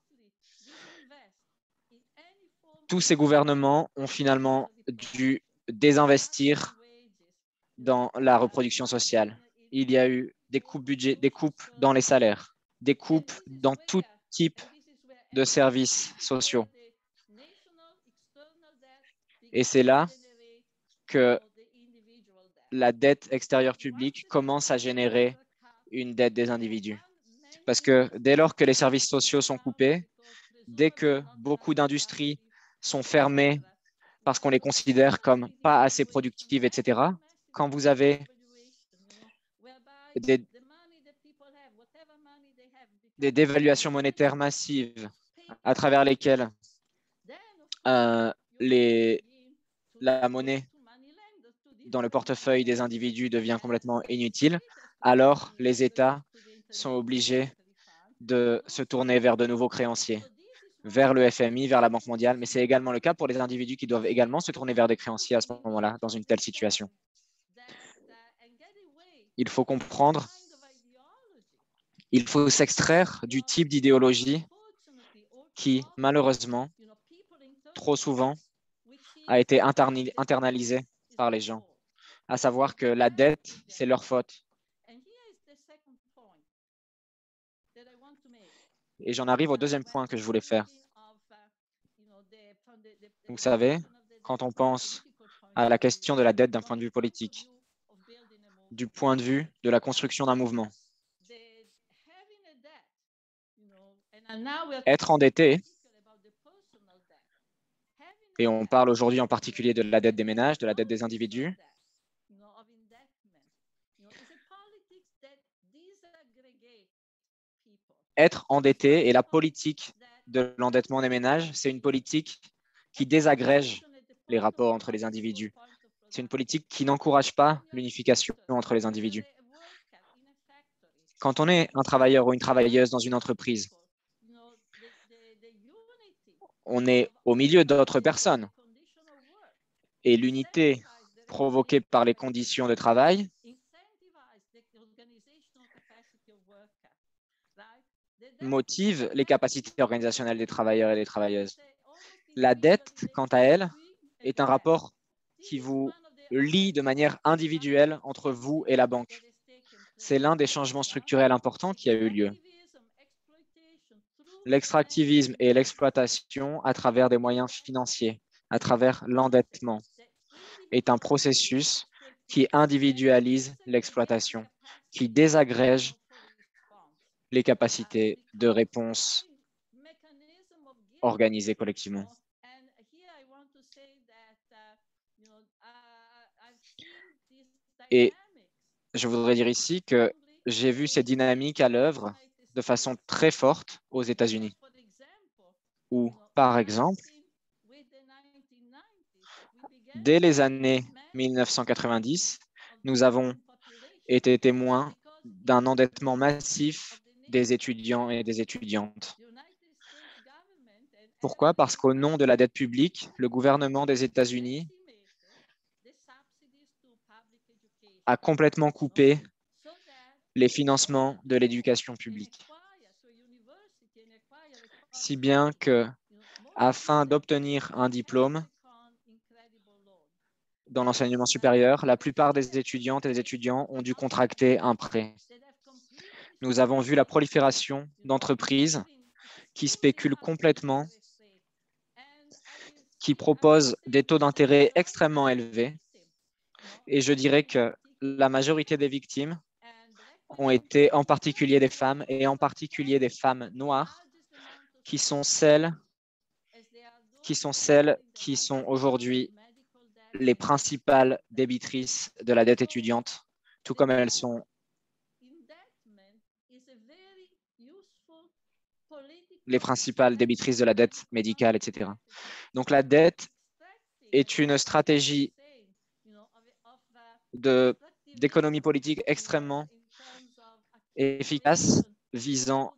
Tous ces gouvernements ont finalement dû désinvestir dans la reproduction sociale. Il y a eu des coupes budget, des coupes dans les salaires, des coupes dans tout type de services sociaux. Et c'est là que la dette extérieure publique commence à générer une dette des individus. Parce que dès lors que les services sociaux sont coupés, dès que beaucoup d'industries sont fermées parce qu'on les considère comme pas assez productives, et cetera, quand vous avez des, des dévaluations monétaires massives à travers lesquelles euh, les, la monnaie dans le portefeuille des individus devient complètement inutile, alors les États sont obligés de se tourner vers de nouveaux créanciers, vers le F M I, vers la Banque mondiale, mais c'est également le cas pour les individus qui doivent également se tourner vers des créanciers à ce moment-là, dans une telle situation. Il faut comprendre, il faut s'extraire du type d'idéologie qui, malheureusement, trop souvent, a été interni- internalisé par les gens, à savoir que la dette, c'est leur faute. Et j'en arrive au deuxième point que je voulais faire. Vous savez, quand on pense à la question de la dette d'un point de vue politique, du point de vue de la construction d'un mouvement, être endetté, et on parle aujourd'hui en particulier de la dette des ménages, de la dette des individus, être endetté et la politique de l'endettement des ménages, c'est une politique qui désagrège les rapports entre les individus. C'est une politique qui n'encourage pas l'unification entre les individus. Quand on est un travailleur ou une travailleuse dans une entreprise, on est au milieu d'autres personnes. Et l'unité provoquée par les conditions de travail motive les capacités organisationnelles des travailleurs et des travailleuses. La dette, quant à elle, est un rapport qui vous lie de manière individuelle entre vous et la banque. C'est l'un des changements structurels importants qui a eu lieu. L'extractivisme et l'exploitation à travers des moyens financiers, à travers l'endettement, est un processus qui individualise l'exploitation, qui désagrège les capacités de réponse organisées collectivement. Et je voudrais dire ici que j'ai vu ces dynamiques à l'œuvre de façon très forte aux États-Unis, où, par exemple, dès les années mille neuf cent quatre-vingt-dix, nous avons été témoins d'un endettement massif des étudiants et des étudiantes. Pourquoi? Parce qu'au nom de la dette publique, le gouvernement des États-Unis a complètement coupé les financements de l'éducation publique. Si bien que, afin d'obtenir un diplôme dans l'enseignement supérieur, la plupart des étudiantes et des étudiants ont dû contracter un prêt. Nous avons vu la prolifération d'entreprises qui spéculent complètement, qui proposent des taux d'intérêt extrêmement élevés. Et je dirais que la majorité des victimes ont été en particulier des femmes, et en particulier des femmes noires, qui sont celles qui sont, celles qui sont aujourd'hui les principales débitrices de la dette étudiante, tout comme elles sont les principales débitrices de la dette médicale, et cetera. Donc la dette est une stratégie de, d'économie politique extrêmement efficace visant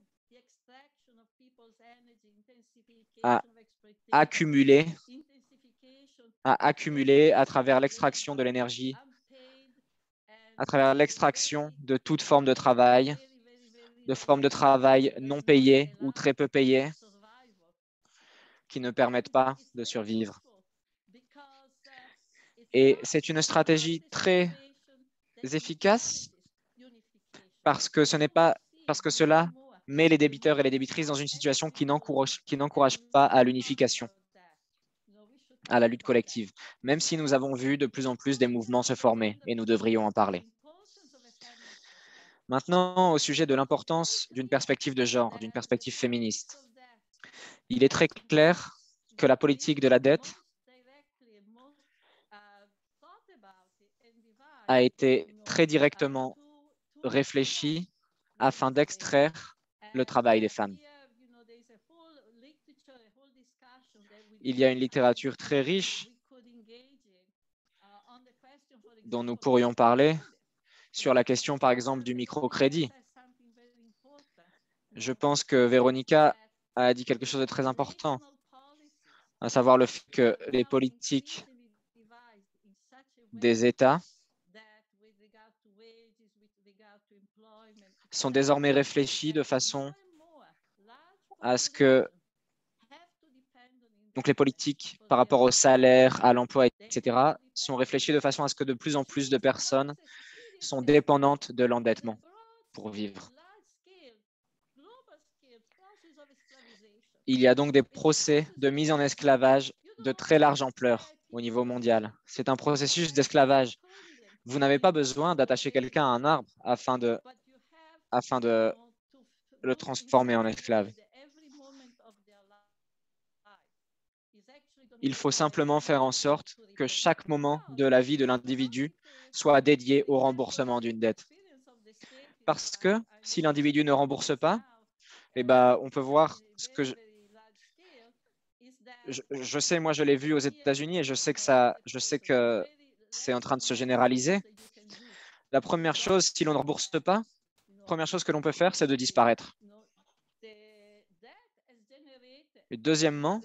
à accumuler, à accumuler à travers l'extraction de l'énergie, à travers l'extraction de toute forme de travail, de formes de travail non payées ou très peu payées, qui ne permettent pas de survivre. Et c'est une stratégie très efficace parce que ce n'est pas, parce que cela met les débiteurs et les débitrices dans une situation qui n'encourage, qui n'encourage pas à l'unification, à la lutte collective, même si nous avons vu de plus en plus des mouvements se former et nous devrions en parler. Maintenant, au sujet de l'importance d'une perspective de genre, d'une perspective féministe. Il est très clair que la politique de la dette a été très directement réfléchie afin d'extraire le travail des femmes. Il y a une littérature très riche dont nous pourrions parler sur la question, par exemple, du microcrédit. Je pense que Véronica a dit quelque chose de très important, à savoir le fait que les politiques des États sont désormais réfléchies de façon à ce que Donc les politiques par rapport au salaire, à l'emploi, et cetera, sont réfléchies de façon à ce que de plus en plus de personnes sont dépendantes de l'endettement pour vivre. Il y a donc des procès de mise en esclavage de très large ampleur au niveau mondial. C'est un processus d'esclavage. Vous n'avez pas besoin d'attacher quelqu'un à un arbre afin de, afin de le transformer en esclave. Il faut simplement faire en sorte que chaque moment de la vie de l'individu soit dédié au remboursement d'une dette. Parce que si l'individu ne rembourse pas, eh ben, on peut voir ce que je, je, je sais, moi je l'ai vu aux États-Unis et je sais que ça, je sais que c'est en train de se généraliser. La première chose, si l'on ne rembourse pas, la première chose que l'on peut faire, c'est de disparaître. Et deuxièmement,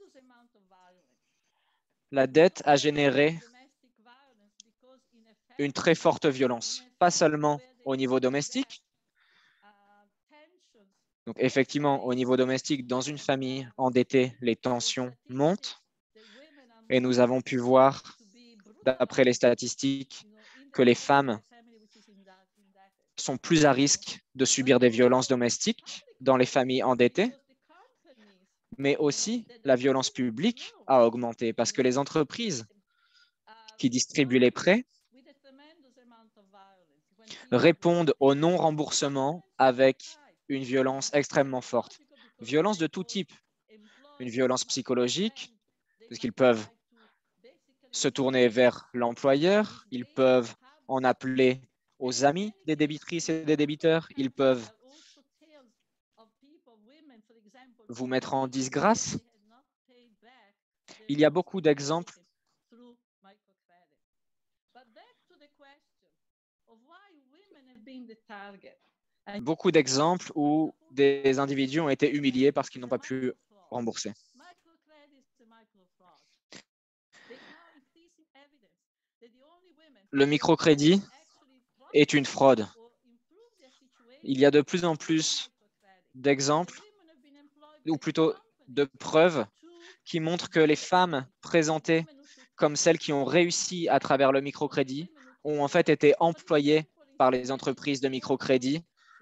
la dette a généré une très forte violence, pas seulement au niveau domestique. Donc effectivement, au niveau domestique, dans une famille endettée, les tensions montent. Et nous avons pu voir, d'après les statistiques, que les femmes sont plus à risque de subir des violences domestiques dans les familles endettées. Mais aussi, la violence publique a augmenté parce que les entreprises qui distribuent les prêts répondent au non-remboursement avec une violence extrêmement forte. Violence de tout type. Une violence psychologique, parce qu'ils peuvent se tourner vers l'employeur, ils peuvent en appeler aux amis des débitrices et des débiteurs, ils peuvent vous mettre en disgrâce. Il y a beaucoup d'exemples. Beaucoup d'exemples où des individus ont été humiliés parce qu'ils n'ont pas pu rembourser. Le microcrédit est une fraude. Il y a de plus en plus d'exemples, ou plutôt de preuves, qui montrent que les femmes présentées comme celles qui ont réussi à travers le microcrédit ont en fait été employées par les entreprises de microcrédit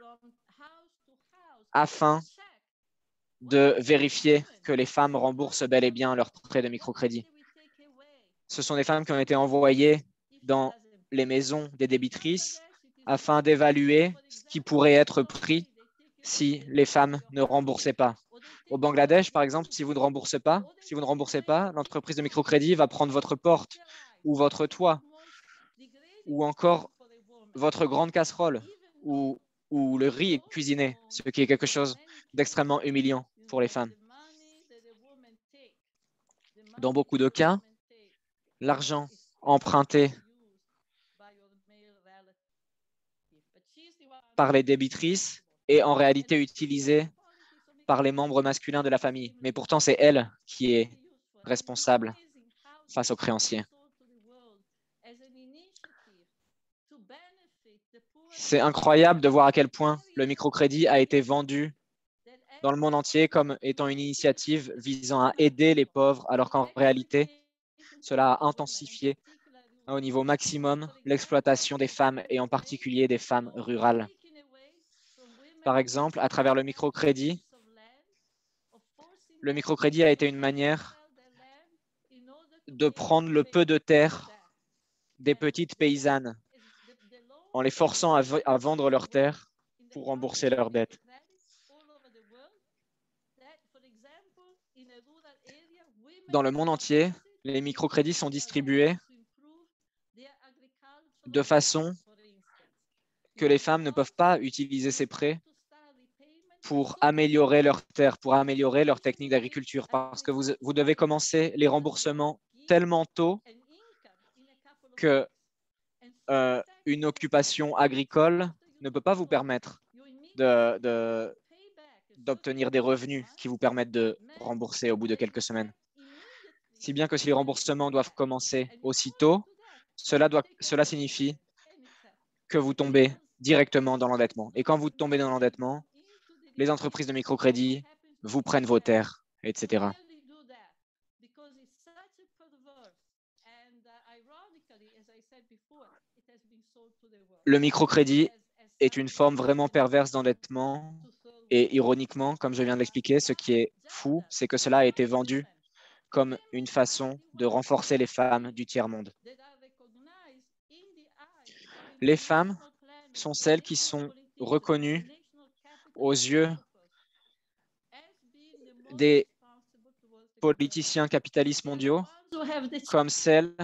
afin de vérifier que les femmes remboursent bel et bien leurs prêts de microcrédit. Ce sont des femmes qui ont été envoyées dans les maisons des débitrices afin d'évaluer ce qui pourrait être pris si les femmes ne remboursaient pas. Au Bangladesh, par exemple, si vous ne remboursez pas, si vous ne remboursez pas, l'entreprise de microcrédit va prendre votre porte ou votre toit ou encore votre grande casserole où, où le riz est cuisiné, ce qui est quelque chose d'extrêmement humiliant pour les femmes. Dans beaucoup de cas, l'argent emprunté par les débitrices est en réalité utilisé par les membres masculins de la famille. Mais pourtant, c'est elle qui est responsable face aux créanciers. C'est incroyable de voir à quel point le microcrédit a été vendu dans le monde entier comme étant une initiative visant à aider les pauvres, alors qu'en réalité, cela a intensifié au niveau maximum l'exploitation des femmes et en particulier des femmes rurales. Par exemple, à travers le microcrédit, le microcrédit a été une manière de prendre le peu de terre des petites paysannes en les forçant à, à vendre leurs terres pour rembourser leurs dettes. Dans le monde entier, les microcrédits sont distribués de façon que les femmes ne peuvent pas utiliser ces prêts pour améliorer leurs terres, pour améliorer leur technique d'agriculture, parce que vous, vous devez commencer les remboursements tellement tôt que euh, une occupation agricole ne peut pas vous permettre de, de, d'obtenir des revenus qui vous permettent de rembourser au bout de quelques semaines. Si bien que si les remboursements doivent commencer aussitôt, cela, doit, cela signifie que vous tombez directement dans l'endettement. Et quand vous tombez dans l'endettement, les entreprises de microcrédit vous prennent vos terres, et cetera. Le microcrédit est une forme vraiment perverse d'endettement et ironiquement, comme je viens de l'expliquer, ce qui est fou, c'est que cela a été vendu comme une façon de renforcer les femmes du tiers-monde. Les femmes sont celles qui sont reconnues aux yeux des politiciens capitalistes mondiaux comme celles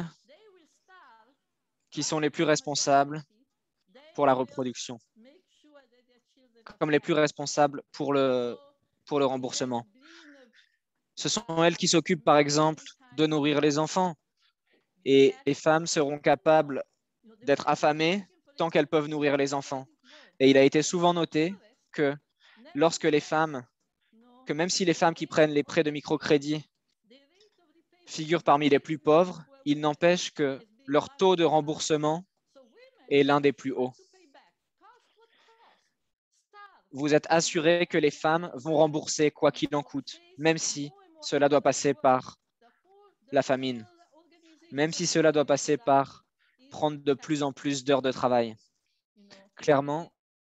qui sont les plus responsables pour la reproduction, comme les plus responsables pour le, pour le remboursement. Ce sont elles qui s'occupent, par exemple, de nourrir les enfants. Et les femmes seront capables d'être affamées tant qu'elles peuvent nourrir les enfants. Et il a été souvent noté que lorsque les femmes, que même si les femmes qui prennent les prêts de microcrédit figurent parmi les plus pauvres, il n'empêche que leur taux de remboursement est l'un des plus hauts. Vous êtes assuré que les femmes vont rembourser quoi qu'il en coûte, même si cela doit passer par la famine, même si cela doit passer par prendre de plus en plus d'heures de travail. Clairement,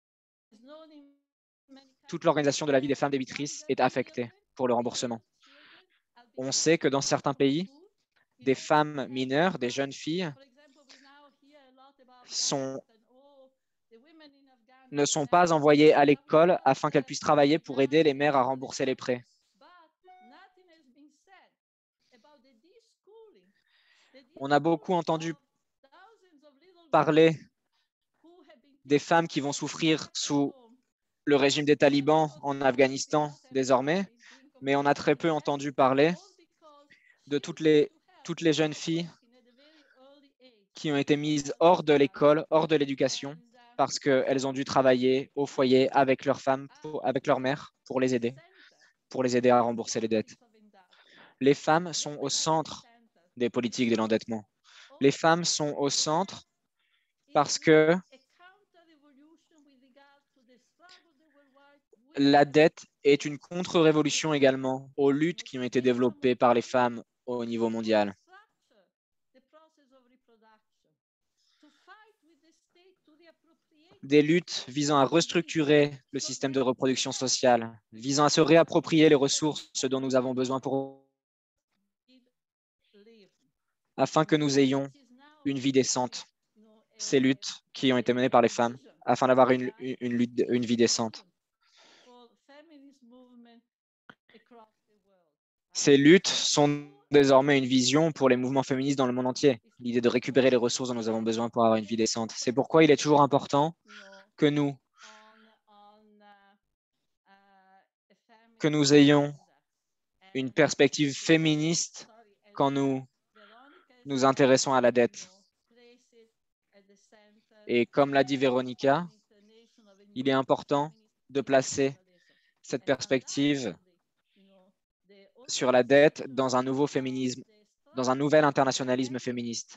toute l'organisation de la vie des femmes débitrices est affectée pour le remboursement. On sait que dans certains pays, des femmes mineures, des jeunes filles, sont, ne sont pas envoyées à l'école afin qu'elles puissent travailler pour aider les mères à rembourser les prêts. On a beaucoup entendu parler des femmes qui vont souffrir sous le régime des talibans en Afghanistan désormais, mais on a très peu entendu parler de toutes les, toutes les jeunes filles qui ont été mises hors de l'école, hors de l'éducation, parce qu'elles ont dû travailler au foyer avec leurs femmes, pour, avec leur mère, pour les aider, pour les aider à rembourser les dettes. Les femmes sont au centre des politiques de l'endettement. Les femmes sont au centre parce que la dette est une contre-révolution également aux luttes qui ont été développées par les femmes au niveau mondial. Des luttes visant à restructurer le système de reproduction sociale, visant à se réapproprier les ressources dont nous avons besoin pour afin que nous ayons une vie décente. Ces luttes qui ont été menées par les femmes afin d'avoir une, une, une, une vie décente. Ces luttes sont désormais une vision pour les mouvements féministes dans le monde entier. L'idée de récupérer les ressources dont nous avons besoin pour avoir une vie décente. C'est pourquoi il est toujours important que nous, que nous ayons une perspective féministe quand nous nous intéressons à la dette. Et comme l'a dit Véronica, il est important de placer cette perspective sur la dette dans un nouveau féminisme, dans un nouvel internationalisme féministe.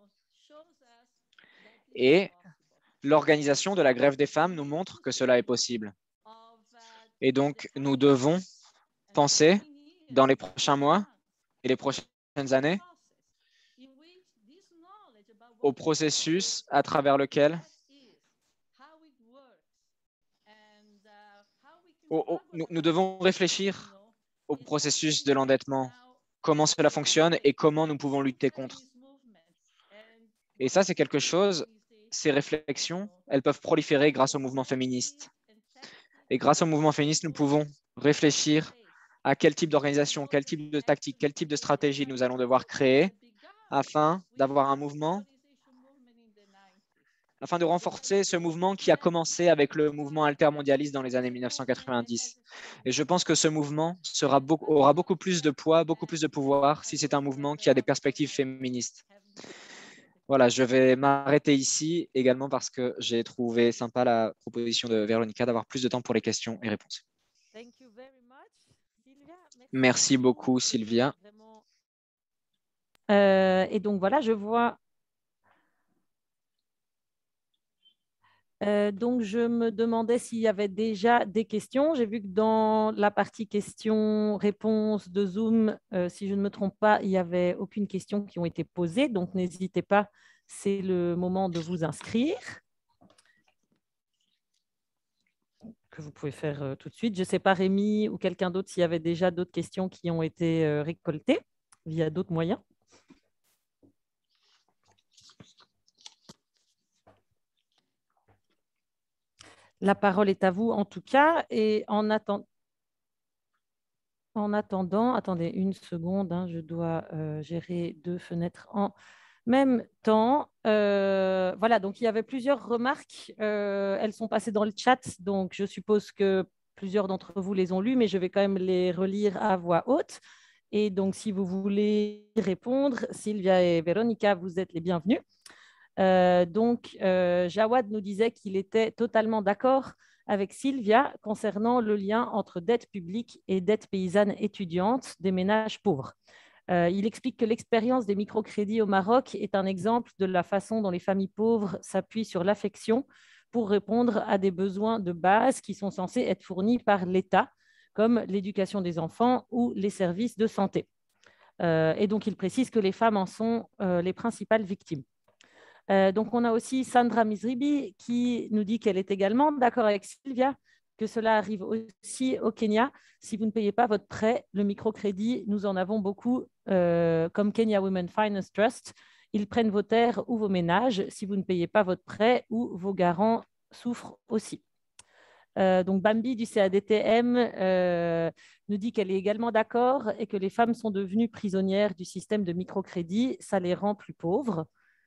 Et l'organisation de la grève des femmes nous montre que cela est possible. Et donc, nous devons penser dans les prochains mois et les prochaines années au processus à travers lequel au, au, nous, nous devons réfléchir au processus de l'endettement, comment cela fonctionne et comment nous pouvons lutter contre. Et ça, c'est quelque chose, ces réflexions, elles peuvent proliférer grâce au mouvement féministe. Et grâce au mouvement féministe, nous pouvons réfléchir à quel type d'organisation, quel type de tactique, quel type de stratégie nous allons devoir créer afin d'avoir un mouvement, afin de renforcer ce mouvement qui a commencé avec le mouvement altermondialiste dans les années mille neuf cent quatre-vingt-dix. Et je pense que ce mouvement sera beaucoup, aura beaucoup plus de poids, beaucoup plus de pouvoir si c'est un mouvement qui a des perspectives féministes. Voilà, je vais m'arrêter ici également parce que j'ai trouvé sympa la proposition de Véronica d'avoir plus de temps pour les questions et réponses. Merci beaucoup, Sylvia. Euh, et donc voilà, je vois Euh, donc, je me demandais s'il y avait déjà des questions. J'ai vu que dans la partie questions-réponses de Zoom, euh, si je ne me trompe pas, il n'y avait aucune question qui ont été posées. Donc, n'hésitez pas, c'est le moment de vous inscrire, que vous pouvez faire euh, tout de suite. Je ne sais pas, Rémi ou quelqu'un d'autre, s'il y avait déjà d'autres questions qui ont été euh, récoltées via d'autres moyens. La parole est à vous en tout cas. Et en, atten- en attendant, attendez une seconde, hein, je dois euh, gérer deux fenêtres en même temps. Euh, voilà, donc il y avait plusieurs remarques. Euh, elles sont passées dans le chat, donc je suppose que plusieurs d'entre vous les ont lues, mais je vais quand même les relire à voix haute. Et donc, si vous voulez répondre, Sylvia et Véronica, vous êtes les bienvenus. Euh, donc, euh, Jawad nous disait qu'il était totalement d'accord avec Sylvia concernant le lien entre dette publique et dette paysanne étudiante des ménages pauvres. Euh, il explique que l'expérience des microcrédits au Maroc est un exemple de la façon dont les familles pauvres s'appuient sur l'affection pour répondre à des besoins de base qui sont censés être fournis par l'État, comme l'éducation des enfants ou les services de santé. Euh, et donc, il précise que les femmes en sont euh, les principales victimes. Euh, donc, on a aussi Sandra Misribi qui nous dit qu'elle est également d'accord avec Sylvia, que cela arrive aussi au Kenya. Si vous ne payez pas votre prêt, le microcrédit, nous en avons beaucoup, euh, comme Kenya Women Finance Trust. Ils prennent vos terres ou vos ménages si vous ne payez pas votre prêt ou vos garants souffrent aussi. Euh, donc, Bambi du C A D T M euh, nous dit qu'elle est également d'accord et que les femmes sont devenues prisonnières du système de microcrédit. Ça les rend plus pauvres.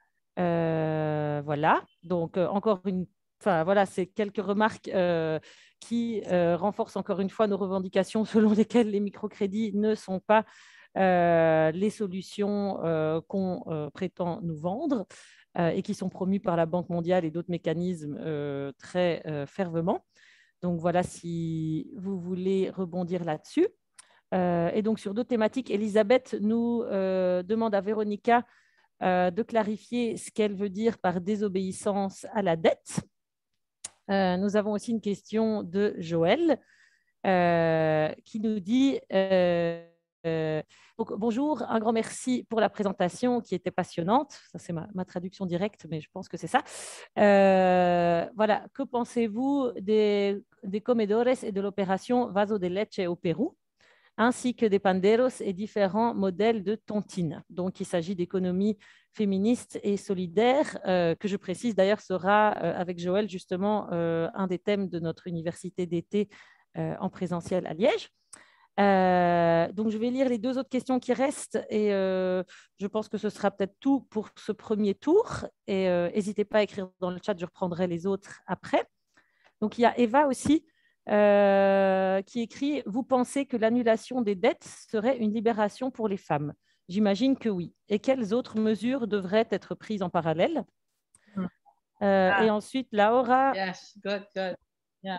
Euh, voilà, donc euh, encore une, enfin voilà, c'est quelques remarques euh, qui euh, renforcent encore une fois nos revendications selon lesquelles les microcrédits ne sont pas euh, les solutions euh, qu'on euh, prétend nous vendre euh, et qui sont promues par la Banque mondiale et d'autres mécanismes euh, très euh, fervement. Donc voilà, si vous voulez rebondir là-dessus. Euh, et donc sur d'autres thématiques, Elisabeth nous euh, demande à Véronica euh, de clarifier ce qu'elle veut dire par désobéissance à la dette. Euh, nous avons aussi une question de Joël euh, qui nous dit euh, euh, donc, bonjour, un grand merci pour la présentation qui était passionnante. Ça, c'est ma, ma traduction directe, mais je pense que c'est ça. Euh, voilà, que pensez-vous des, des comedores et de l'opération Vaso de Leche au Pérou, ainsi que des panderos et différents modèles de tontines. Donc, il s'agit d'économie féministe et solidaire, euh, que je précise d'ailleurs sera euh, avec Joël justement euh, un des thèmes de notre université d'été euh, en présentiel à Liège. Euh, donc, je vais lire les deux autres questions qui restent et euh, je pense que ce sera peut-être tout pour ce premier tour. Et euh, n'hésitez pas à écrire dans le chat, je reprendrai les autres après. Donc, il y a Eva aussi euh, qui écrit « Vous pensez que l'annulation des dettes serait une libération pour les femmes ?» J'imagine que oui. Et quelles autres mesures devraient être prises en parallèle? euh, ah. Et ensuite, Laura… Yes, good, good. Yeah.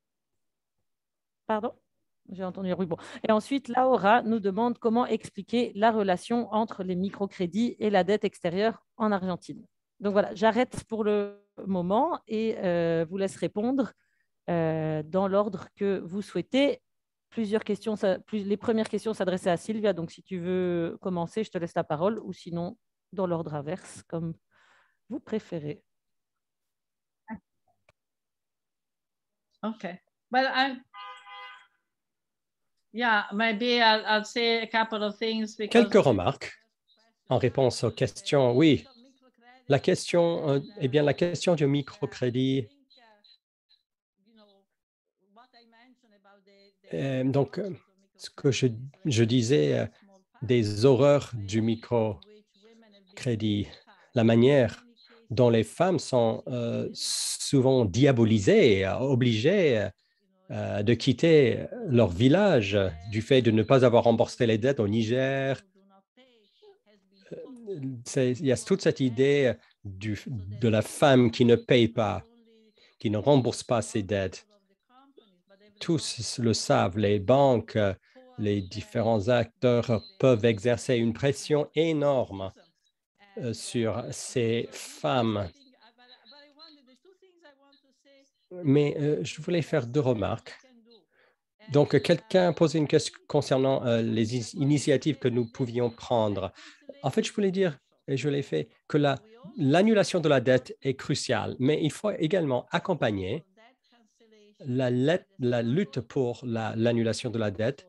Pardon? J'ai entendu oui, bon. Et ensuite, Laura nous demande comment expliquer la relation entre les microcrédits et la dette extérieure en Argentine. Donc voilà, j'arrête pour le moment et euh, vous laisse répondre euh, dans l'ordre que vous souhaitez. Plusieurs questions, ça, plus, les premières questions s'adressaient à Sylvia, donc si tu veux commencer, je te laisse la parole, ou sinon dans l'ordre inverse, comme vous préférez. Okay. Well, I, yeah, maybe I'll, I'll say a couple of things because… Quelques remarques en réponse aux questions. Oui, la question, euh, eh bien, la question du microcrédit. Euh, donc, ce que je, je disais, euh, des horreurs du microcrédit, la manière dont les femmes sont euh, souvent diabolisées, euh, obligées euh, de quitter leur village du fait de ne pas avoir remboursé les dettes au Niger. C'est, il y a toute cette idée du, de la femme qui ne paye pas, qui ne rembourse pas ses dettes. Tous le savent, les banques, les différents acteurs peuvent exercer une pression énorme sur ces femmes. Mais euh, je voulais faire deux remarques. Donc, quelqu'un a posé une question concernant euh, les initiatives que nous pouvions prendre. En fait, je voulais dire, et je l'ai fait, que l'annulation de la dette est cruciale, mais il faut également accompagner la, la lutte pour l'annulation la, de la dette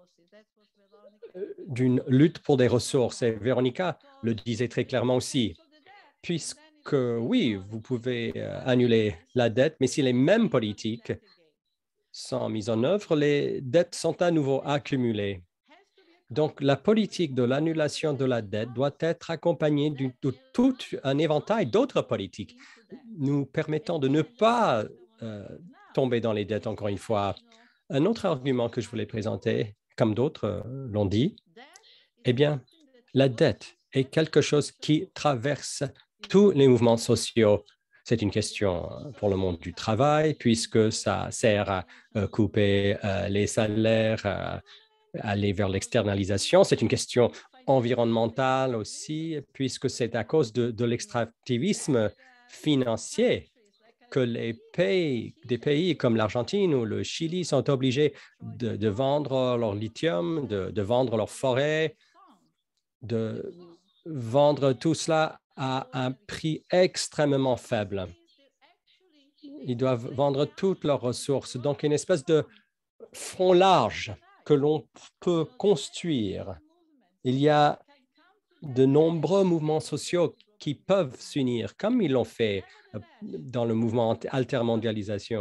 d'une lutte pour des ressources. Et Véronica le disait très clairement aussi, puisque oui, vous pouvez euh, annuler la dette, mais si les mêmes politiques sont mises en œuvre, les dettes sont à nouveau accumulées. Donc, la politique de l'annulation de la dette doit être accompagnée de tout un éventail d'autres politiques nous permettant de ne pas euh, tomber dans les dettes, encore une fois. Un autre argument que je voulais présenter, comme d'autres euh, l'ont dit, eh bien, la dette est quelque chose qui traverse tous les mouvements sociaux. C'est une question pour le monde du travail, puisque ça sert à euh, couper euh, les salaires, à aller vers l'externalisation. C'est une question environnementale aussi, puisque c'est à cause de, de l'extractivisme financier que les pays, des pays comme l'Argentine ou le Chili sont obligés de, de vendre leur lithium, de, de vendre leurs forêts, de vendre tout cela à un prix extrêmement faible. Ils doivent vendre toutes leurs ressources. Donc, une espèce de front large que l'on peut construire. Il y a de nombreux mouvements sociaux qui peuvent s'unir, comme ils l'ont fait dans le mouvement altermondialisation.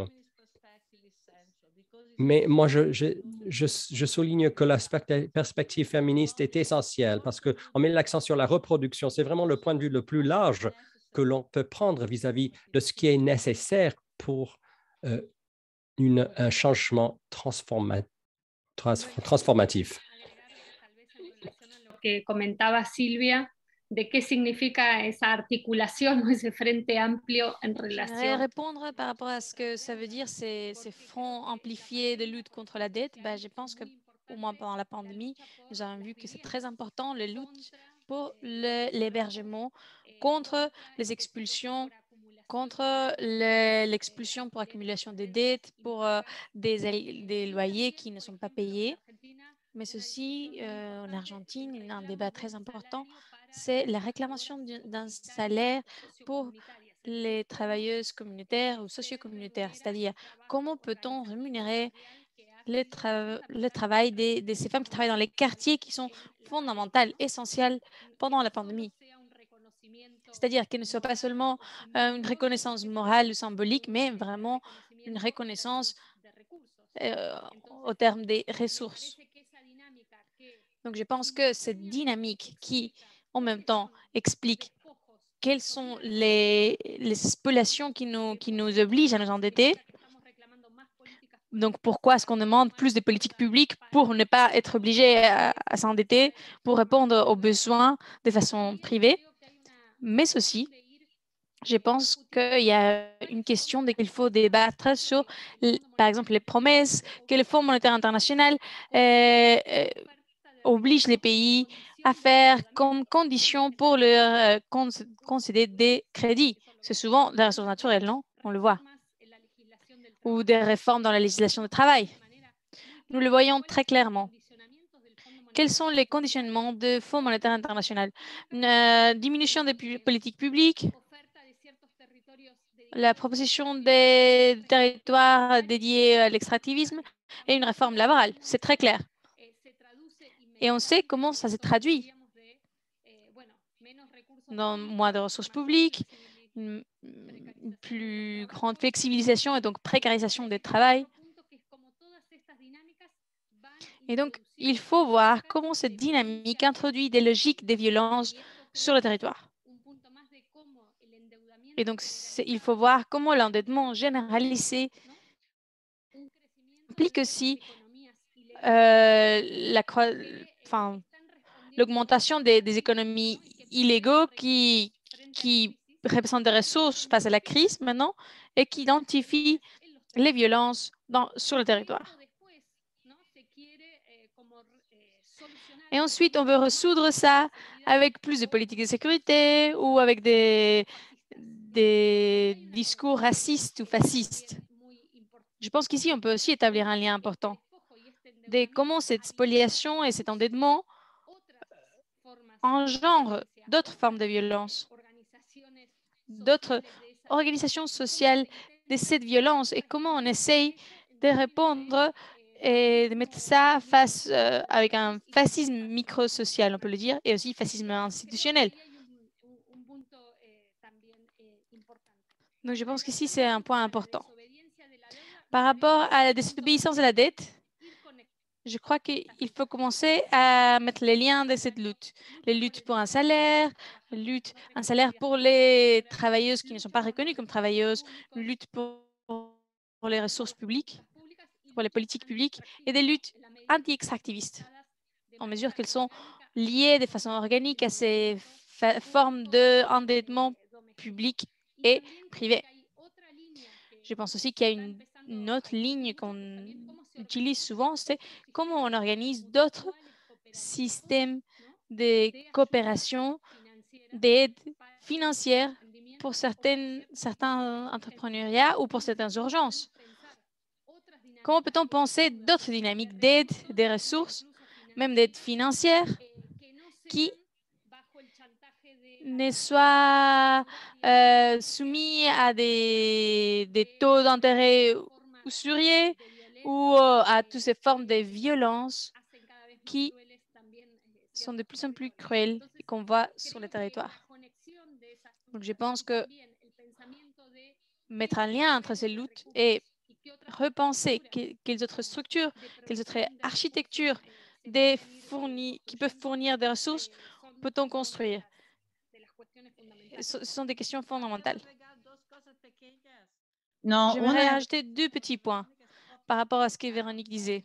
Mais moi, je, je, je, je souligne que la perspective féministe est essentielle parce qu'on met l'accent sur la reproduction. C'est vraiment le point de vue le plus large que l'on peut prendre vis-à-vis de ce qui est nécessaire pour euh, une, un changement transforma, trans, transformatif. Que comentaba Silvia, de qué significa esa articulación o ese frente amplio en relación. Je vais répondre par rapport à ce que ça veut dire, ces, ces fronts amplifiés de lutte contre la dette. Ben, je pense que, au moins pendant la pandémie, nous avons vu que c'est très important, la lutte pour l'hébergement, contre les expulsions, contre l'expulsion le, pour accumulation des dettes, pour euh, des, des loyers qui ne sont pas payés. Mais ceci, euh, en Argentine, un débat très important, c'est la réclamation d'un salaire pour les travailleuses communautaires ou socio-communautaires, c'est-à-dire comment peut-on rémunérer le, tra le travail de, de ces femmes qui travaillent dans les quartiers qui sont fondamentales, essentielles pendant la pandémie. C'est-à-dire qu'il ne soit pas seulement euh, une reconnaissance morale ou symbolique, mais vraiment une reconnaissance euh, au terme des ressources. Donc, je pense que cette dynamique qui, en même temps, explique quelles sont les, les spoliations qui nous, qui nous obligent à nous endetter. Donc, pourquoi est-ce qu'on demande plus de politiques publiques pour ne pas être obligé à, à s'endetter, pour répondre aux besoins de façon privée? Mais ceci, je pense qu'il y a une question qu'il faut débattre sur, par exemple, les promesses que le Fonds monétaire international euh, euh, oblige les pays à faire comme condition pour leur euh, concéder des crédits. C'est souvent des ressources naturelles, non? On le voit. Ou des réformes dans la législation du travail. Nous le voyons très clairement. Quels sont les conditionnements du Fonds monétaire international? Une euh, diminution des pu politiques publiques, la proposition des territoires dédiés à l'extractivisme et une réforme laborale. C'est très clair. Et on sait comment ça se traduit dans moins de ressources publiques, une plus grande flexibilisation et donc précarisation du travail. Et donc, il faut voir comment cette dynamique introduit des logiques de violence sur le territoire. Et donc, il faut voir comment l'endettement généralisé implique aussi euh, la enfin, l'augmentation des, des économies illégaux qui, qui représentent des ressources face à la crise maintenant et qui identifient les violences dans, sur le territoire. Et ensuite, on veut résoudre ça avec plus de politique de sécurité ou avec des, des discours racistes ou fascistes. Je pense qu'ici, on peut aussi établir un lien important de comment cette spoliation et cet endettement engendrent d'autres formes de violence, d'autres organisations sociales de cette violence et comment on essaye de répondre et de mettre ça face euh, avec un fascisme microsocial, on peut le dire, et aussi fascisme institutionnel. Donc, je pense qu'ici, c'est un point important. Par rapport à la désobéissance de la dette, je crois qu'il faut commencer à mettre les liens de cette lutte. Les luttes pour un salaire, lutte, un salaire pour les travailleuses qui ne sont pas reconnues comme travailleuses, une lutte pour, pour les ressources publiques, pour les politiques publiques, et des luttes anti-extractivistes, en mesure qu'elles sont liées de façon organique à ces formes d'endettement public et privé. Je pense aussi qu'il y a une, une autre ligne qu'on utilise souvent, c'est comment on organise d'autres systèmes de coopération, d'aide financière pour certaines, certains entrepreneuriats ou pour certaines urgences. Comment peut-on penser d'autres dynamiques d'aide, des ressources, même d'aide financière, qui ne soient euh, soumis à des, des taux d'intérêt usuriers ou euh, à toutes ces formes de violence qui sont de plus en plus cruelles et qu'on voit sur le territoire. Donc, je pense que mettre un lien entre ces luttes et repenser que, quelles autres structures, quelles autres architectures des fournis, qui peuvent fournir des ressources peut-on construire. Ce sont des questions fondamentales. Non, J'aimerais una- rajouter deux petits points par rapport à ce que Véronique disait.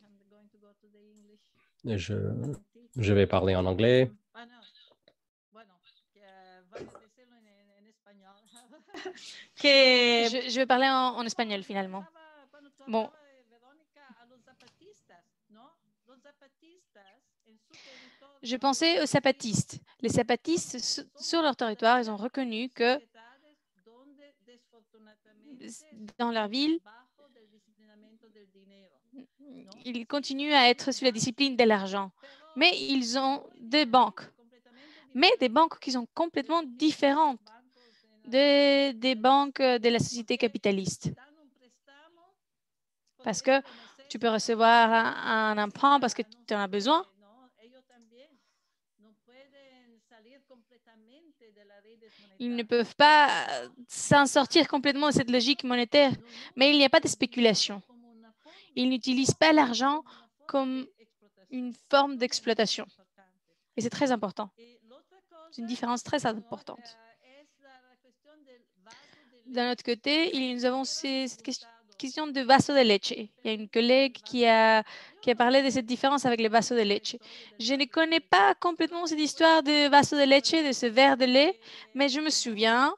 Je, je vais parler en anglais. que Je, je vais parler en, en espagnol finalement. Bon, je pensais aux zapatistes. Les zapatistes, su- sur leur territoire, ils ont reconnu que dans leur ville, ils continuent à être sous la discipline de l'argent. Mais ils ont des banques. Mais des banques qui sont complètement différentes de, des banques de la société capitaliste. Parce que tu peux recevoir un, un emprunt parce que tu en as besoin. Ils ne peuvent pas euh, s'en sortir complètement de cette logique monétaire, mais il n'y a pas de spéculation. Ils n'utilisent pas l'argent comme une forme d'exploitation. Et c'est très important. C'est une différence très importante. D'un autre côté, il- nous avons ces- cette question question de vaso de leche. Il y a une collègue qui a, qui a parlé de cette différence avec les vasos de leche. Je ne connais pas complètement cette histoire de vaso de leche, de ce verre de lait, mais je me souviens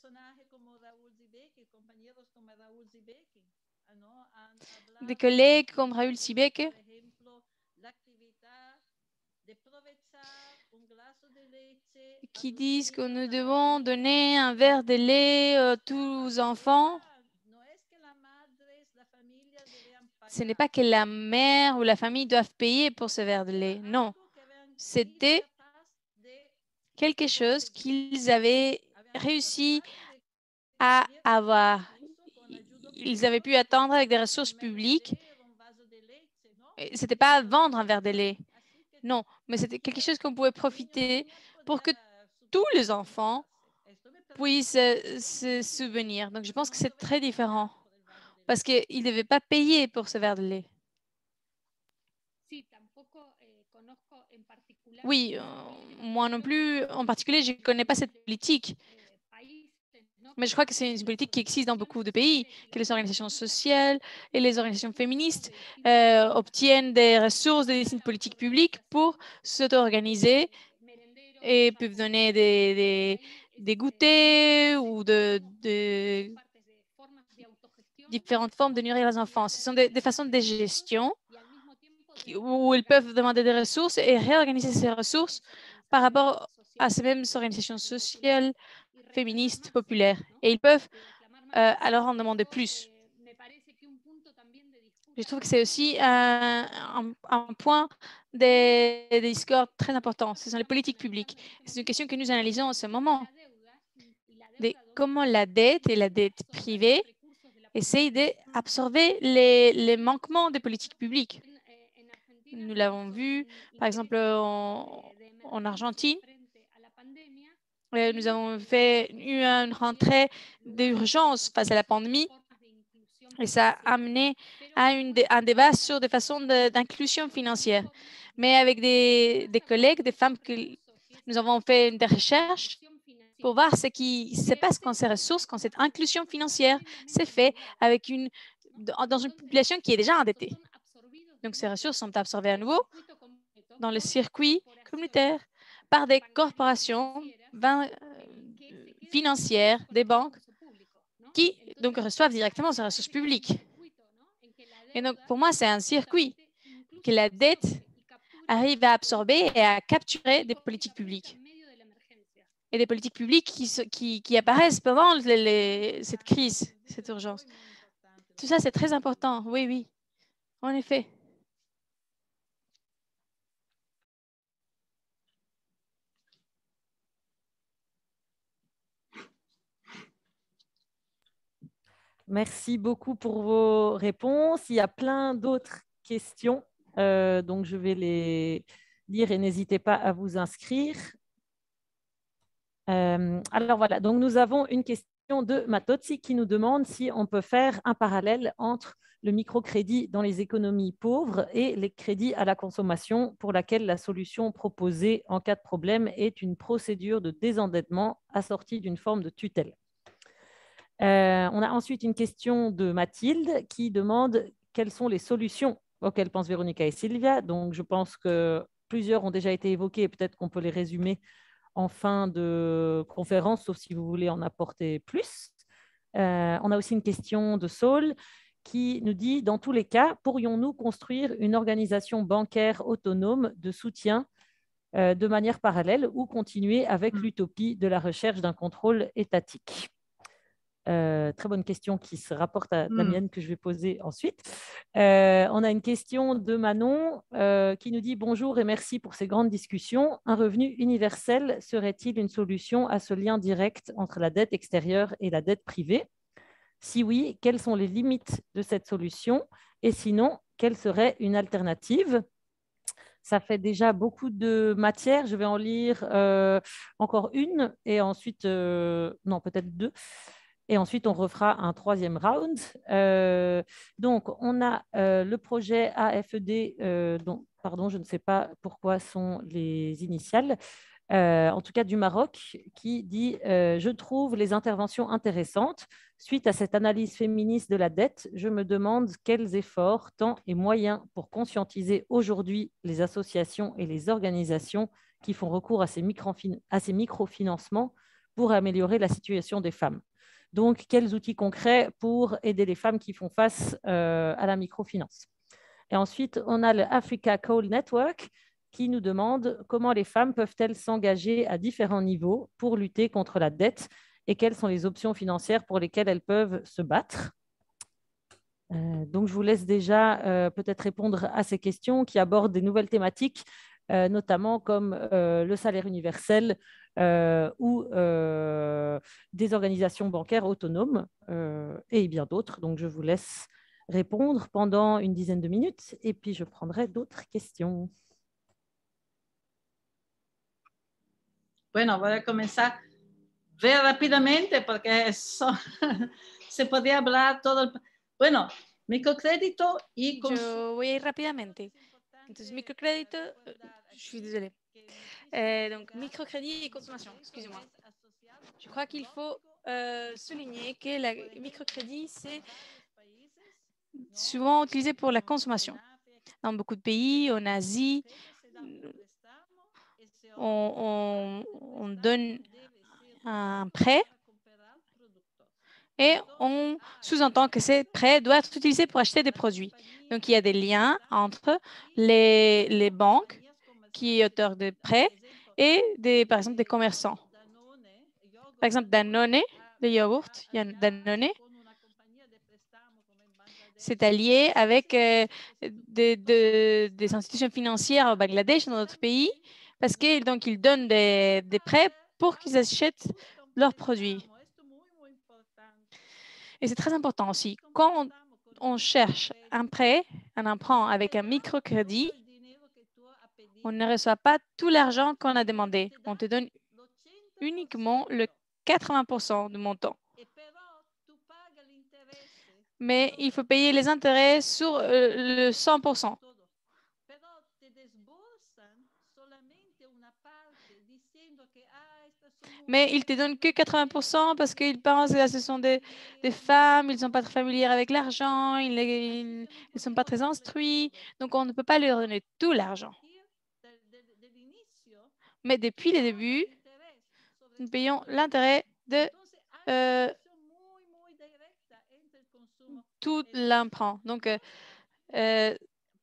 des collègues comme Raoul Sibek qui disent que nous devons donner un verre de lait à tous les enfants. Ce n'est pas que la mère ou la famille doivent payer pour ce verre de lait. Non, c'était quelque chose qu'ils avaient réussi à avoir. Ils avaient pu attendre avec des ressources publiques. Ce n'était pas vendre un verre de lait. Non, mais c'était quelque chose qu'on pouvait profiter pour que tous les enfants puissent euh, se souvenir. Donc, je pense que c'est très différent parce qu'ils ne devaient pas payer pour ce verre de lait. Oui, euh, moi non plus, en particulier, je ne connais pas cette politique. Mais je crois que c'est une politique qui existe dans beaucoup de pays, que les organisations sociales et les organisations féministes euh, obtiennent des ressources des politiques publiques pour s'auto-organiser et peuvent donner des, des, des goûters ou de, de différentes formes de nourrir les enfants. Ce sont des, des façons de gestion qui, où ils peuvent demander des ressources et réorganiser ces ressources par rapport à ces mêmes organisations sociales, féministes, populaires. Et ils peuvent euh, alors en demander plus. Je trouve que c'est aussi un, un, un point des, des discours très important. Ce sont les politiques publiques. C'est une question que nous analysons en ce moment. De comment la dette et la dette privée essayent d'absorber les, les manquements des politiques publiques. Nous l'avons vu, par exemple, en, en Argentine. Nous avons fait eu une rentrée d'urgence face à la pandémie et ça a amené à une, un débat sur des façons d'inclusion financière. Mais avec des, des collègues, des femmes, que nous avons fait des recherches pour voir ce qui se passe quand ces ressources, quand cette inclusion financière s'est faite avec une, dans une population qui est déjà endettée. Donc, ces ressources sont absorbées à nouveau dans le circuit communautaire par des corporations financières, des banques, qui donc reçoivent directement ces ressources publiques. Et donc, pour moi, c'est un circuit que la dette arrive à absorber et à capturer des politiques publiques. Et des politiques publiques qui, qui, qui apparaissent pendant les, les, cette crise, cette urgence. Tout ça, c'est très important. Oui, oui, en effet. Merci beaucoup pour vos réponses. Il y a plein d'autres questions, euh, donc je vais les lire et n'hésitez pas à vous inscrire. Euh, alors voilà, donc nous avons une question de Matozzi qui nous demande si on peut faire un parallèle entre le microcrédit dans les économies pauvres et les crédits à la consommation pour laquelle la solution proposée en cas de problème est une procédure de désendettement assortie d'une forme de tutelle. Euh, on a ensuite une question de Mathilde qui demande quelles sont les solutions auxquelles pensent Véronica et Sylvia. Donc, je pense que plusieurs ont déjà été évoquées et peut-être qu'on peut les résumer en fin de conférence, sauf si vous voulez en apporter plus. Euh, on a aussi une question de Saul qui nous dit, dans tous les cas, pourrions-nous construire une organisation bancaire autonome de soutien euh, de manière parallèle ou continuer avec l'utopie de la recherche d'un contrôle étatique ? Euh, très bonne question qui se rapporte à la mienne que je vais poser ensuite. Euh, on a une question de Manon euh, qui nous dit « Bonjour et merci pour ces grandes discussions. Un revenu universel serait-il une solution à ce lien direct entre la dette extérieure et la dette privée? Si oui, quelles sont les limites de cette solution? Et sinon, quelle serait une alternative ?» Ça fait déjà beaucoup de matière. Je vais en lire euh, encore une et ensuite, euh, non, peut-être deux. Et ensuite, on refera un troisième round. Euh, donc, on a euh, le projet A F E D, euh, dont, pardon, je ne sais pas pourquoi sont les initiales, euh, en tout cas du Maroc, qui dit euh, « Je trouve les interventions intéressantes. Suite à cette analyse féministe de la dette, je me demande quels efforts, temps et moyens pour conscientiser aujourd'hui les associations et les organisations qui font recours à ces, à ces microfinancements pour améliorer la situation des femmes. » Donc, quels outils concrets pour aider les femmes qui font face euh, à la microfinance? Et ensuite, on a le Africa Coal Network qui nous demande comment les femmes peuvent-elles s'engager à différents niveaux pour lutter contre la dette et quelles sont les options financières pour lesquelles elles peuvent se battre. Euh, donc, je vous laisse déjà euh, peut-être répondre à ces questions qui abordent des nouvelles thématiques, euh, notamment comme euh, le salaire universel, Euh, ou euh, des organisations bancaires autonomes euh, et bien d'autres. Donc, je vous laisse répondre pendant une dizaine de minutes et puis je prendrai d'autres questions. Bueno, voy a comenzar very rápidamente porque son, se podría hablar todo el... Bueno, microcrédito y... Yo voy a ir rápidamente. Entonces, microcrédito, je suis désolée. Euh, donc, microcrédit et consommation, excusez-moi. Je crois qu'il faut euh, souligner que le microcrédit, c'est souvent utilisé pour la consommation. Dans beaucoup de pays, en Asie, on, on, on donne un prêt et on sous-entend que ces prêts doivent être utilisés pour acheter des produits. Donc, il y a des liens entre les, les banques qui sont auteurs de prêts et, des, par exemple, des commerçants. Par exemple, Danone, le yaourt, Danone, s'est allié avec euh, des, de- des institutions financières au Bangladesh et dans d'autres pays parce qu'ils donc ils donnent des, des prêts pour qu'ils achètent leurs produits. Et c'est très important aussi. Quand on, on cherche un prêt, un emprunt avec un microcrédit, on ne reçoit pas tout l'argent qu'on a demandé. On te donne uniquement le quatre-vingts pour cent du montant. Mais il faut payer les intérêts sur euh, le cent pour cent. Mais ils ne te donnent que quatre-vingts pour cent parce qu'ils pensent que ce sont des, des femmes, ils ne sont pas très familiers avec l'argent, ils ne sont pas très instruits, donc on ne peut pas leur donner tout l'argent. Mais depuis le début, nous payons l'intérêt de euh, tout l'emprunt. Donc, euh, euh,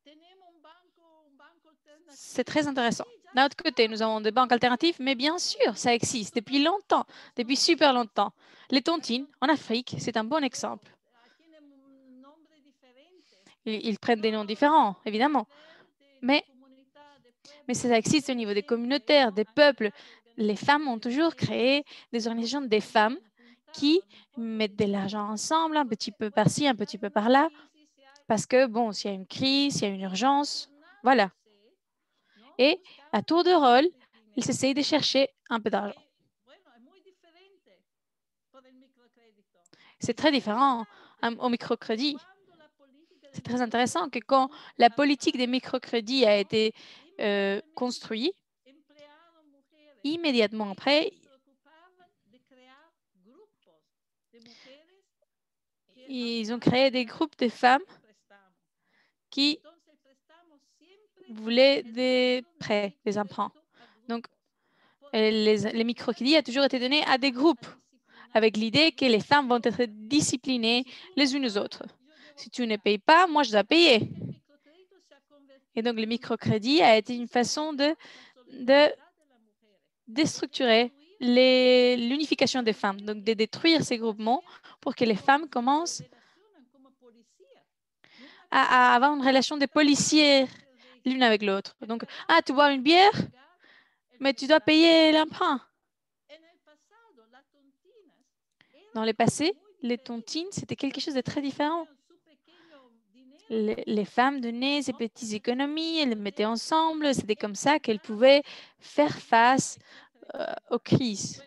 c'est très intéressant. D'un autre côté, nous avons des banques alternatives, mais bien sûr, ça existe depuis longtemps, depuis super longtemps. Les tontines, en Afrique, c'est un bon exemple. Ils, ils prennent des noms différents, évidemment, mais, mais ça existe au niveau des communautaires, des peuples. Les femmes ont toujours créé des organisations des femmes qui mettent de l'argent ensemble, un petit peu par-ci, un petit peu par-là, parce que, bon, s'il y a une crise, s'il y a une urgence, voilà. Et à tour de rôle, ils essayent de chercher un peu d'argent. C'est très différent hein, au microcrédit. C'est très intéressant que quand la politique des microcrédits a été euh, construite, immédiatement après, ils ont créé des groupes de femmes qui voulaient des prêts, des emprunts. Donc, les, les microcrédits ont toujours été donnés à des groupes avec l'idée que les femmes vont être disciplinées les unes aux autres. Si tu ne payes pas, moi, je dois payer. Et donc, le microcrédit a été une façon de, de déstructurer l'unification des femmes, donc de détruire ces groupements pour que les femmes commencent à, à avoir une relation de policiers l'une avec l'autre. Donc, ah, tu bois une bière, mais tu dois payer l'emprunt. Dans le passé, les tontines, c'était quelque chose de très différent. Les, les femmes donnaient ces petites économies, elles les mettaient ensemble. C'était comme ça qu'elles pouvaient faire face euh, aux crises.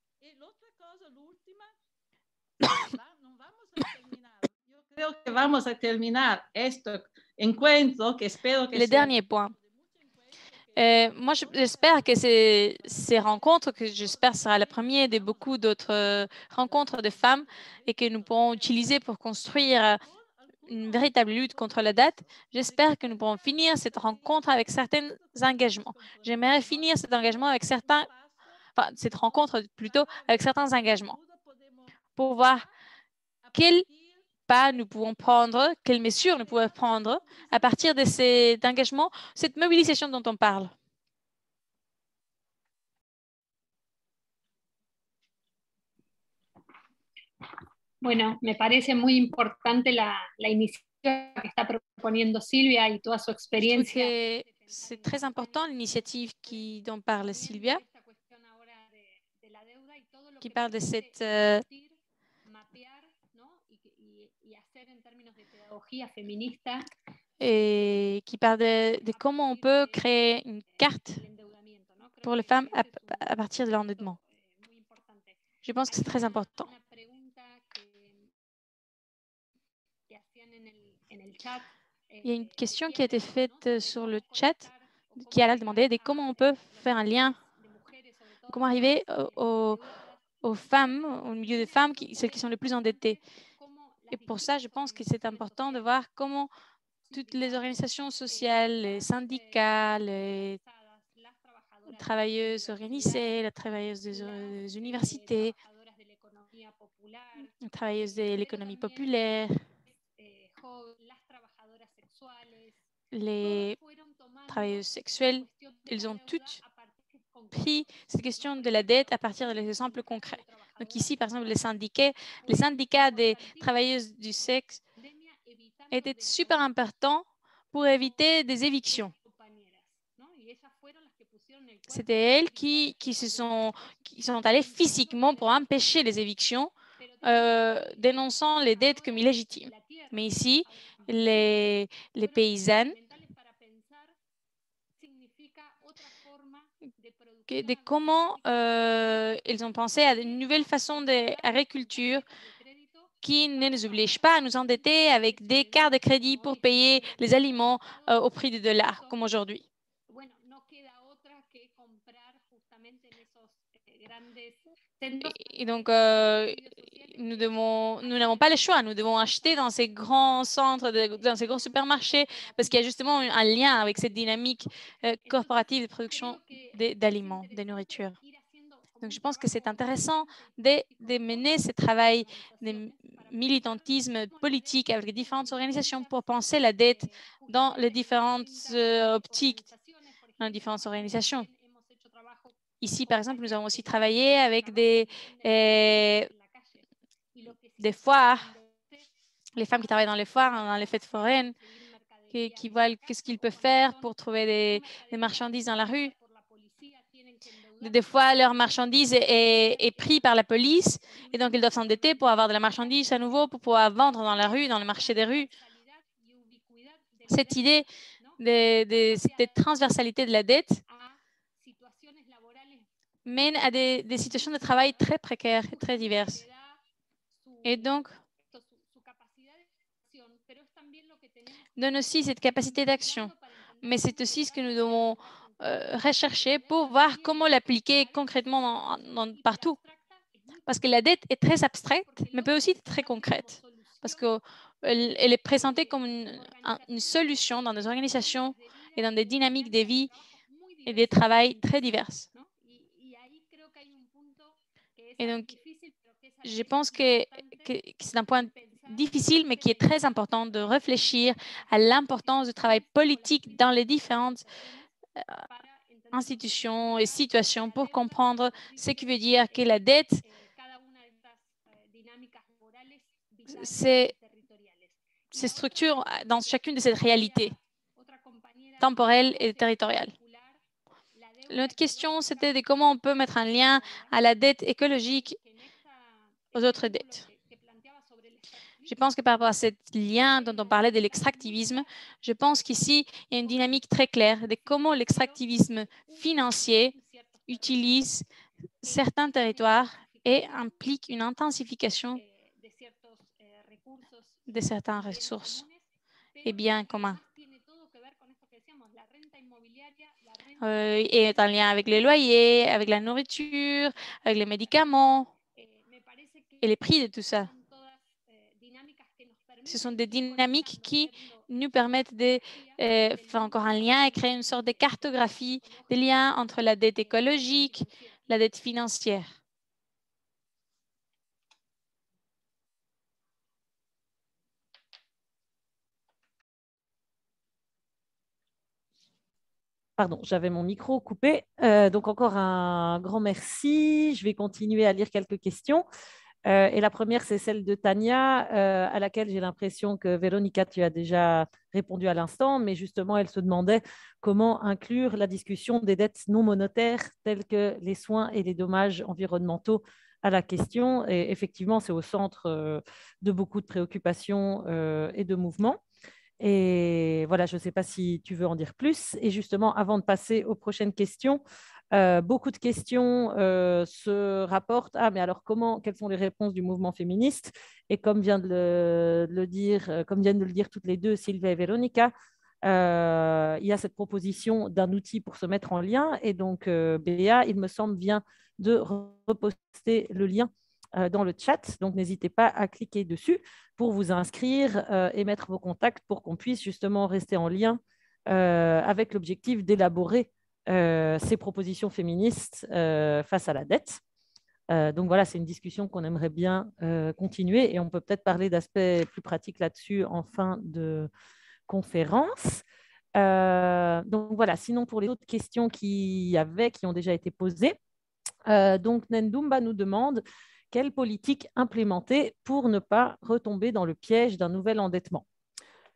Le dernier point. Euh, moi, j'espère que ces, ces rencontres, que j'espère sera la première de beaucoup d'autres euh, rencontres de femmes et que nous pourrons utiliser pour construire une véritable lutte contre la dette, j'espère que nous pourrons finir cette rencontre avec certains engagements. J'aimerais finir cet engagement avec certains, enfin, cette rencontre plutôt avec certains engagements pour voir quels pas nous pouvons prendre, quelles mesures nous pouvons prendre à partir de cet engagement, cette mobilisation dont on parle. Bueno, me parece muy importante la, la iniciativa que está proponiendo Silvia y toda su experiencia. C'est très important l'initiative dont parle Silvia, qui parle de cette euh, et qui parle de, de comment on peut créer une carte pour les femmes à, à partir de l'endettement. Je pense que c'est très important. Il y a une question qui a été faite sur le chat qui a demandé de comment on peut faire un lien, comment arriver aux, aux femmes, au milieu des femmes, qui, celles qui sont les plus endettées. Et pour ça, je pense que c'est important de voir comment toutes les organisations sociales, les syndicats, les travailleuses organisées, les travailleuses des universités, les travailleuses de l'économie populaire, les travailleuses sexuelles, ils ont toutes pris cette question de la dette à partir des exemples concrets. Donc ici, par exemple, les syndicats, les syndicats des travailleuses du sexe était super important pour éviter des évictions. C'était elles qui, qui, se sont, qui sont allées physiquement pour empêcher les évictions, euh, dénonçant les dettes comme illégitimes. Mais ici, les, les paysannes, de comment euh, ils ont pensé à une nouvelle façon d'agriculture qui ne nous oblige pas à nous endetter avec des cartes de crédit pour payer les aliments euh, au prix du dollar, comme aujourd'hui. Et donc, euh, nous devons, nous n'avons pas le choix. Nous devons acheter dans ces grands centres, de, dans ces grands supermarchés, parce qu'il y a justement un lien avec cette dynamique euh, corporative de production d'aliments, de, de nourriture. Donc, je pense que c'est intéressant de, de mener ce travail de militantisme politique avec les différentes organisations pour penser la dette dans les différentes euh, optiques, dans les différentes organisations. Ici, par exemple, nous avons aussi travaillé avec des, euh, des foires, les femmes qui travaillent dans les foires, dans les fêtes foraines, qui, qui voient qu'est-ce qu'ils peuvent faire pour trouver des, des marchandises dans la rue. Des fois, leur marchandise est, est prise par la police et donc ils doivent s'endetter pour avoir de la marchandise à nouveau, pour pouvoir vendre dans la rue, dans le marché des rues. Cette idée de, de cette transversalité de la dette mène à des, des situations de travail très précaires et très diverses. Et donc, donne aussi cette capacité d'action. Mais c'est aussi ce que nous devons euh, rechercher pour voir comment l'appliquer concrètement dans, dans, partout. Parce que la dette est très abstraite, mais peut aussi être très concrète. Parce qu'elle elle est présentée comme une, une solution dans des organisations et dans des dynamiques de vie et des travails très diverses. Et donc, je pense que, que, que c'est un point difficile, mais qui est très important de réfléchir à l'importance du travail politique dans les différentes euh, institutions et situations pour comprendre ce qui veut dire que la dette, c'est ces structures dans chacune de ces réalités temporelles et territoriales. L'autre question, c'était de comment on peut mettre un lien à la dette écologique aux autres dettes. Je pense que par rapport à ce lien dont on parlait de l'extractivisme, je pense qu'ici, il y a une dynamique très claire de comment l'extractivisme financier utilise certains territoires et implique une intensification de certaines ressources et biens communs. Euh, et est en lien avec les loyers, avec la nourriture, avec les médicaments et les prix de tout ça. Ce sont des dynamiques qui nous permettent de euh, faire encore un lien et créer une sorte de cartographie des liens entre la dette écologique, la dette financière. Pardon, j'avais mon micro coupé. Euh, donc encore un grand merci. Je vais continuer à lire quelques questions. Euh, et la première, c'est celle de Tania, euh, à laquelle j'ai l'impression que Véronica, tu as déjà répondu à l'instant, mais justement, elle se demandait comment inclure la discussion des dettes non monétaires telles que les soins et les dommages environnementaux à la question. Et effectivement, c'est au centre euh, de beaucoup de préoccupations euh, et de mouvements. Et voilà, je ne sais pas si tu veux en dire plus. Et justement, avant de passer aux prochaines questions, euh, beaucoup de questions euh, se rapportent. Ah, mais alors comment, quelles sont les réponses du mouvement féministe? Et comme vient de le, de le dire, euh, comme viennent de le dire toutes les deux, Sylvia et Véronica, euh, il y a cette proposition d'un outil pour se mettre en lien. Et donc, euh, Béa, il me semble, vient de reposter le lien euh, dans le chat. Donc, n'hésitez pas à cliquer dessus pour vous inscrire euh, et mettre vos contacts pour qu'on puisse justement rester en lien euh, avec l'objectif d'élaborer euh, ces propositions féministes euh, face à la dette. Euh, donc voilà, c'est une discussion qu'on aimerait bien euh, continuer et on peut peut-être parler d'aspects plus pratiques là-dessus en fin de conférence. Euh, donc voilà, sinon pour les autres questions qu'il y avait, qui ont déjà été posées, euh, donc Nendumba nous demande quelle politique implémenter pour ne pas retomber dans le piège d'un nouvel endettement.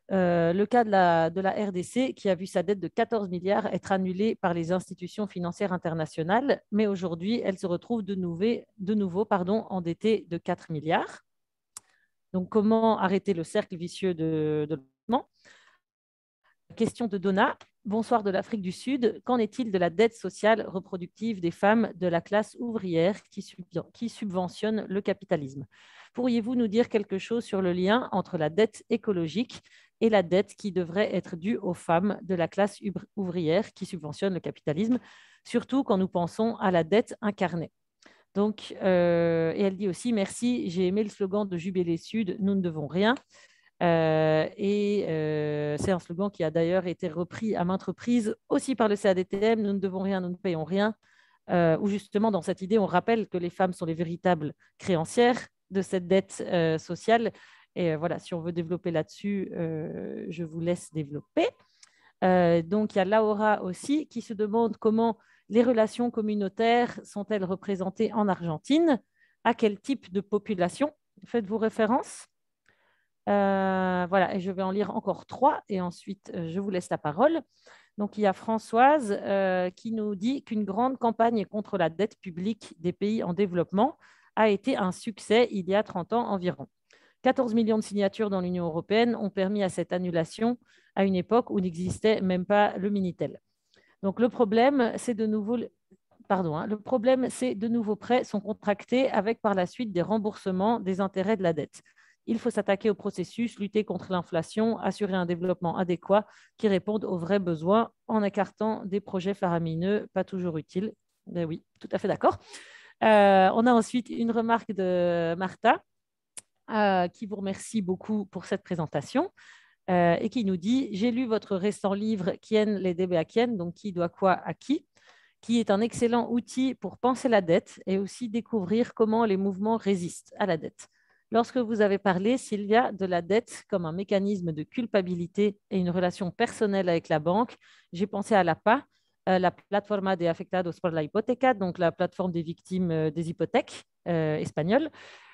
Euh, le cas de la, de la R D C, qui a vu sa dette de quatorze milliards être annulée par les institutions financières internationales, mais aujourd'hui, elle se retrouve de, nouveau, de nouveau pardon, endettée de quatre milliards. Donc, comment arrêter le cercle vicieux de, de l'endettement? Question de Donna. Bonsoir de l'Afrique du Sud. Qu'en est-il de la dette sociale reproductive des femmes de la classe ouvrière qui, sub qui subventionne le capitalisme? Pourriez-vous nous dire quelque chose sur le lien entre la dette écologique et la dette qui devrait être due aux femmes de la classe ouvrière qui subventionne le capitalisme, surtout quand nous pensons à la dette incarnée? Donc, euh, et elle dit aussi, merci, j'ai aimé le slogan de Jubilé Sud, nous ne devons rien. Euh, et euh, c'est un slogan qui a d'ailleurs été repris à maintes reprises aussi par le C A D T M, nous ne devons rien, nous ne payons rien, euh, où justement dans cette idée, on rappelle que les femmes sont les véritables créancières de cette dette euh, sociale. Et euh, voilà, si on veut développer là-dessus, euh, je vous laisse développer. Euh, donc, il y a Laura aussi qui se demande comment les relations communautaires sont-elles représentées en Argentine? À quel type de population faites-vous référence? Euh, voilà, et je vais en lire encore trois et ensuite euh, je vous laisse la parole. Donc, il y a Françoise euh, qui nous dit qu'une grande campagne contre la dette publique des pays en développement a été un succès il y a trente ans environ. quatorze millions de signatures dans l'Union européenne ont permis à cette annulation à une époque où n'existait même pas le Minitel. Donc, le problème, c'est de nouveau... Pardon, hein, le problème, c'est de nouveaux prêts sont contractés avec par la suite des remboursements des intérêts de la dette. Il faut s'attaquer au processus, lutter contre l'inflation, assurer un développement adéquat qui réponde aux vrais besoins en écartant des projets faramineux, pas toujours utiles. Ben oui, tout à fait d'accord. Euh, on a ensuite une remarque de Martha euh, qui vous remercie beaucoup pour cette présentation euh, et qui nous dit « J'ai lu votre récent livre « Quién les debe a quién », donc qui doit quoi à qui, qui est un excellent outil pour penser la dette et aussi découvrir comment les mouvements résistent à la dette. Lorsque vous avez parlé, Sylvia, de la dette comme un mécanisme de culpabilité et une relation personnelle avec la banque, j'ai pensé à l'A P A, euh, la Plataforma de Afectados por la Hipoteca, donc la plateforme des victimes euh, des hypothèques euh, espagnoles,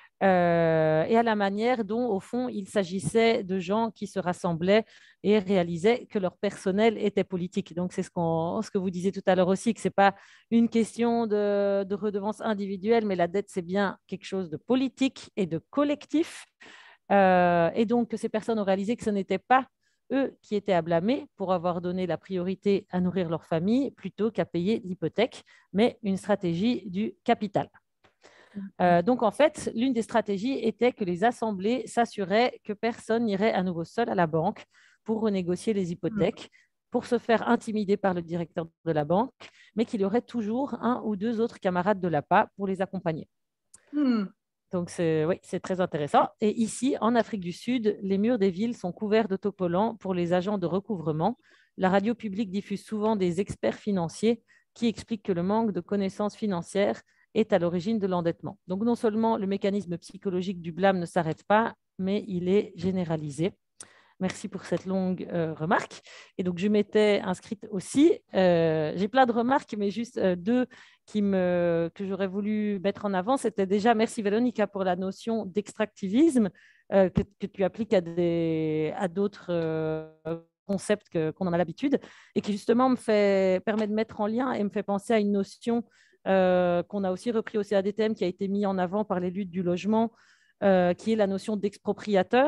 euh, et à la manière dont, au fond, il s'agissait de gens qui se rassemblaient et réalisaient que leur personnel était politique. Donc, c'est ce, qu'on, ce que vous disiez tout à l'heure aussi, que ce n'est pas une question de, de redevance individuelle, mais la dette, c'est bien quelque chose de politique et de collectif. Euh, et donc, que ces personnes ont réalisé que ce n'était pas eux qui étaient à blâmer pour avoir donné la priorité à nourrir leur famille plutôt qu'à payer l'hypothèque, mais une stratégie du capital. Euh, donc, en fait, l'une des stratégies était que les assemblées s'assuraient que personne n'irait à nouveau seul à la banque pour renégocier les hypothèques, pour se faire intimider par le directeur de la banque, mais qu'il y aurait toujours un ou deux autres camarades de l'A P A pour les accompagner. Mm. Donc, c'est, oui, c'est très intéressant. Et ici, en Afrique du Sud, les murs des villes sont couverts d'autocollants pour les agents de recouvrement. La radio publique diffuse souvent des experts financiers qui expliquent que le manque de connaissances financières est à l'origine de l'endettement. Donc, non seulement le mécanisme psychologique du blâme ne s'arrête pas, mais il est généralisé. Merci pour cette longue euh, remarque. Et donc, je m'étais inscrite aussi. Euh, j'ai plein de remarques, mais juste euh, deux qui me, que j'aurais voulu mettre en avant. C'était déjà, merci Véronica pour la notion d'extractivisme euh, que, que tu appliques à, des, à d'autres euh, concepts que, qu'on en a l'habitude et qui justement me fait, permet de mettre en lien et me fait penser à une notion Euh, qu'on a aussi repris au C A D T M, qui a été mis en avant par les luttes du logement, euh, qui est la notion d'expropriateur,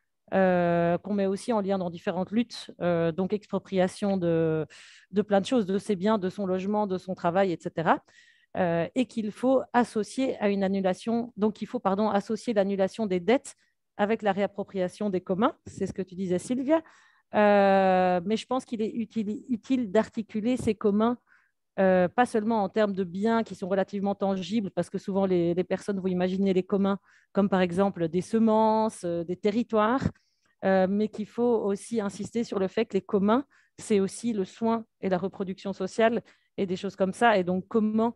euh, qu'on met aussi en lien dans différentes luttes, euh, donc expropriation de, de plein de choses, de ses biens, de son logement, de son travail, et cetera. Euh, et qu'il faut associer à une annulation, donc il faut pardon, associer l'annulation des dettes avec la réappropriation des communs, c'est ce que tu disais Sylvia, euh, mais je pense qu'il est utile, utile d'articuler ces communs Euh, pas seulement en termes de biens qui sont relativement tangibles, parce que souvent les, les personnes vont imaginer les communs comme par exemple des semences, euh, des territoires, euh, mais qu'il faut aussi insister sur le fait que les communs, c'est aussi le soin et la reproduction sociale et des choses comme ça. Et donc, comment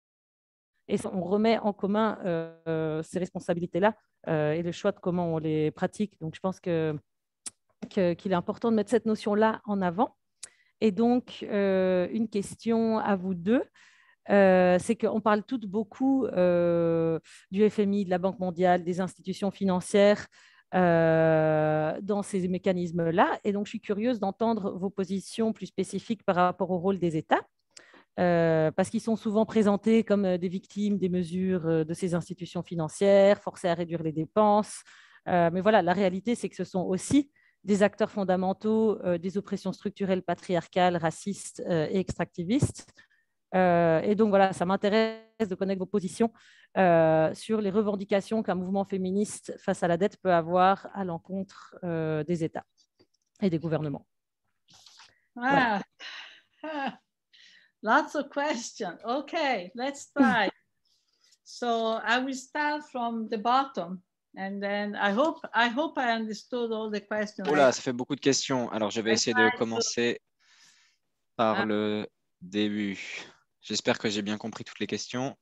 et on remet en commun euh, ces responsabilités-là euh, et le choix de comment on les pratique. Donc, je pense que, que, qu'il est important de mettre cette notion-là en avant. Et donc, euh, une question à vous deux, euh, c'est qu'on parle toutes beaucoup euh, du F M I, de la Banque mondiale, des institutions financières, euh, dans ces mécanismes-là. Et donc, je suis curieuse d'entendre vos positions plus spécifiques par rapport au rôle des États, euh, parce qu'ils sont souvent présentés comme euh, des victimes des mesures euh, de ces institutions financières, forcés à réduire les dépenses. Euh, mais voilà, la réalité, c'est que ce sont aussi des acteurs fondamentaux euh, des oppressions structurelles patriarcales, racistes euh, et extractivistes. Euh, et donc voilà, ça m'intéresse de connaître vos positions euh, sur les revendications qu'un mouvement féministe face à la dette peut avoir à l'encontre euh, des États et des gouvernements. Voilà. Ah, lots of questions. Okay, let's try. So I will start from the bottom, and then I hope I hope I understood all the questions. Oula, ça fait beaucoup de questions. Alors, je vais essayer de commencer par Ah. le début. J'espère que j'ai bien compris toutes les questions.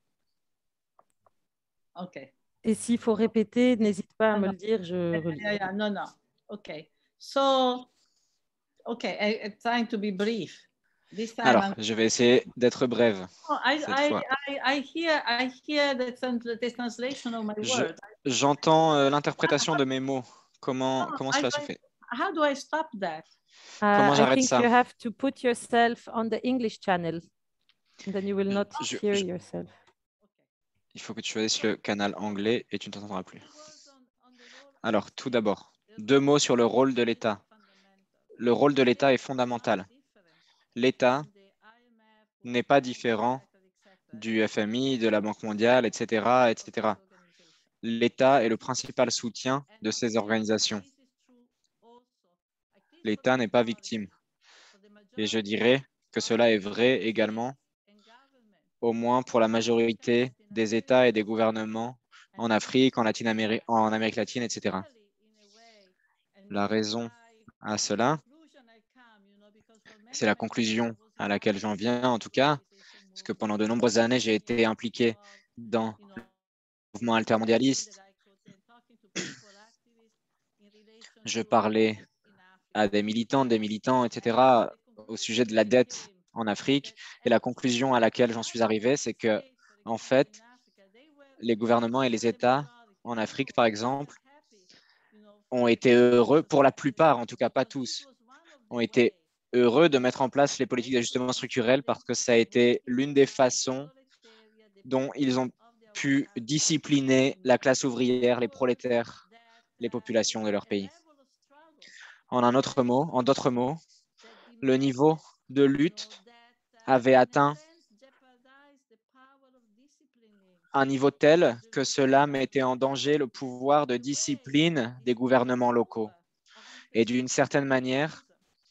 Ok. Et s'il faut répéter, n'hésite pas à non, me non. le dire, je relis. Yeah, yeah, no, no. Okay. So, okay, I, I'm trying to be brief. This time Alors, I'm... je vais essayer d'être brève oh, I, cette I, fois. I, I hear, I hear the, the translation of my Je, words. j'entends euh, l'interprétation de mes mots. Comment, Oh, comment I, cela I, se fait? how do I stop that? Comment Uh, I j'arrête think ça? you have to put yourself on the English channel, and then you will not Je- hear je- yourself. Il faut que tu choisisses le canal anglais et tu ne t'entendras plus. Alors, tout d'abord, deux mots sur le rôle de l'État. Le rôle de l'État est fondamental. L'État n'est pas différent du F M I, de la Banque mondiale, et cetera, et cetera. L'État est le principal soutien de ces organisations. L'État n'est pas victime. Et je dirais que cela est vrai également, au moins pour la majorité des États et des gouvernements en Afrique, en, Latine-Amérique, en Amérique latine, et cetera. La raison à cela, c'est la conclusion à laquelle j'en viens, en tout cas, parce que pendant de nombreuses années, j'ai été impliqué dans le mouvement altermondialiste. Je parlais à des militantes, des militants, et cetera, au sujet de la dette en Afrique. Et la conclusion à laquelle j'en suis arrivé, c'est que, en fait, les gouvernements et les États en Afrique, par exemple, ont été heureux, pour la plupart, en tout cas pas tous, ont été heureux de mettre en place les politiques d'ajustement structurel parce que ça a été l'une des façons dont ils ont pu discipliner la classe ouvrière, les prolétaires, les populations de leur pays. En un autre mot, en d'autres mots, le niveau de lutte avait atteint un niveau tel que cela mettait en danger le pouvoir de discipline des gouvernements locaux. Et d'une certaine manière,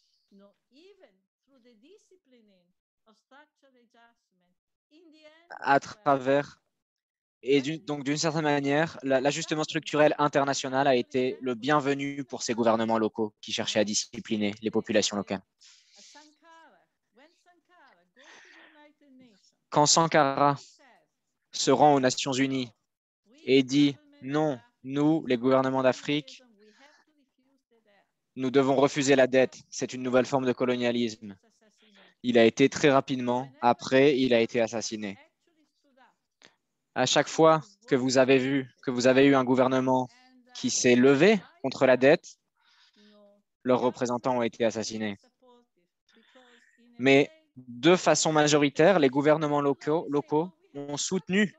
à travers, et du, donc d'une certaine manière, l'ajustement structurel international a été le bienvenu pour ces gouvernements locaux qui cherchaient à discipliner les populations locales. Quand Sankara se rend aux Nations Unies et dit non, nous, les gouvernements d'Afrique, nous devons refuser la dette, c'est une nouvelle forme de colonialisme. Il a été très rapidement, après, il a été assassiné. À chaque fois que vous avez vu, que vous avez eu un gouvernement qui s'est levé contre la dette, leurs représentants ont été assassinés. Mais de façon majoritaire, les gouvernements locaux, locaux ont soutenu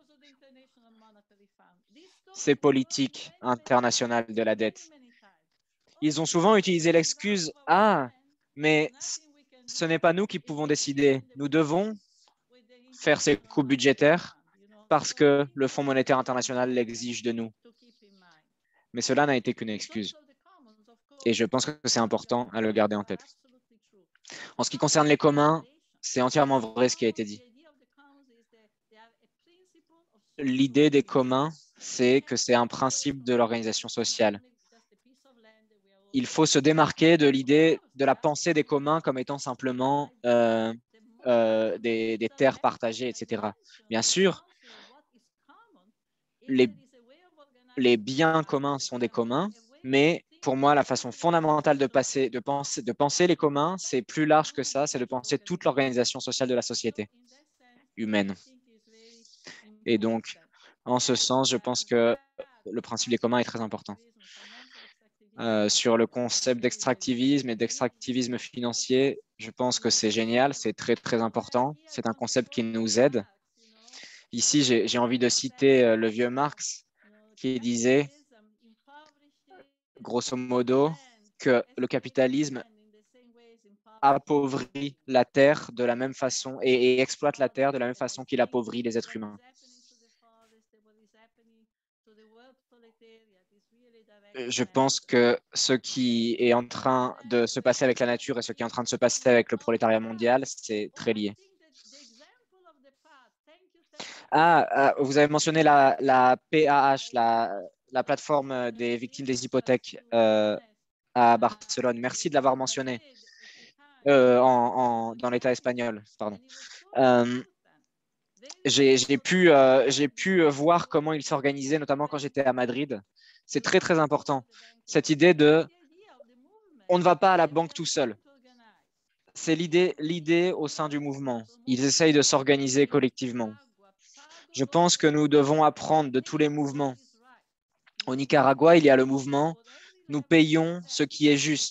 ces politiques internationales de la dette. Ils ont souvent utilisé l'excuse « Ah, mais ce n'est pas nous qui pouvons décider. Nous devons faire ces coupes budgétaires parce que le Fonds monétaire international l'exige de nous. » Mais cela n'a été qu'une excuse. Et je pense que c'est important à le garder en tête. En ce qui concerne les communs, c'est entièrement vrai ce qui a été dit. L'idée des communs, c'est que c'est un principe de l'organisation sociale. Il faut se démarquer de l'idée de la pensée des communs comme étant simplement euh, euh, des, des terres partagées, et cetera. Bien sûr, les, les biens communs sont des communs, mais pour moi, la façon fondamentale de, passer, de, penser, de penser les communs, c'est plus large que ça, c'est de penser toute l'organisation sociale de la société humaine. Et donc, en ce sens, je pense que le principe des communs est très important. euh, sur le concept d'extractivisme et d'extractivisme financier. Je pense que c'est génial, c'est très, très important. C'est un concept qui nous aide. Ici, j'ai envie de citer euh, le vieux Marx qui disait, grosso modo, que le capitalisme appauvrit la terre de la même façon et, et exploite la terre de la même façon qu'il appauvrit les êtres humains. Je pense que ce qui est en train de se passer avec la nature et ce qui est en train de se passer avec le prolétariat mondial, c'est très lié. Ah, ah, vous avez mentionné la, la P A H, la, la plateforme des victimes des hypothèques euh, à Barcelone. Merci de l'avoir mentionné euh, en, en, dans l'État espagnol. Pardon. Euh, j'ai pu, euh, j'ai pu voir comment ils s'organisaient, notamment quand j'étais à Madrid. C'est très, très important. Cette idée de on ne va pas à la banque tout seul. C'est l'idée, l'idée au sein du mouvement. Ils essayent de s'organiser collectivement. Je pense que nous devons apprendre de tous les mouvements. Au Nicaragua, il y a le mouvement « Nous payons ce qui est juste ».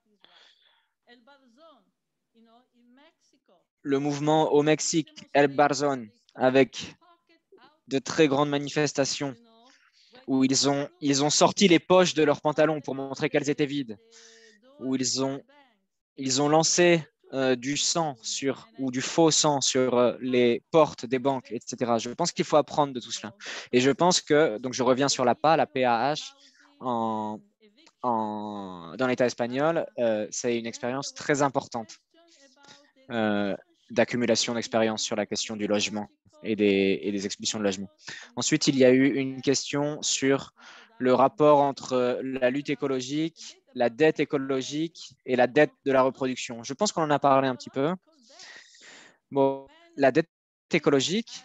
Le mouvement au Mexique, El Barzón, avec de très grandes manifestations où ils ont, ils ont sorti les poches de leurs pantalons pour montrer qu'elles étaient vides, où ils ont, ils ont lancé euh, du sang sur, ou du faux sang sur euh, les portes des banques, et cetera. Je pense qu'il faut apprendre de tout cela. Et je pense que, donc je reviens sur la P A, la P A H, en, en, dans l'État espagnol, euh, c'est une expérience très importante euh, d'accumulation d'expérience sur la question du logement et des, et des expulsions de logement. Ensuite, il y a eu une question sur le rapport entre la lutte écologique, la dette écologique et la dette de la reproduction. Je pense qu'on en a parlé un petit peu. Bon, la dette écologique,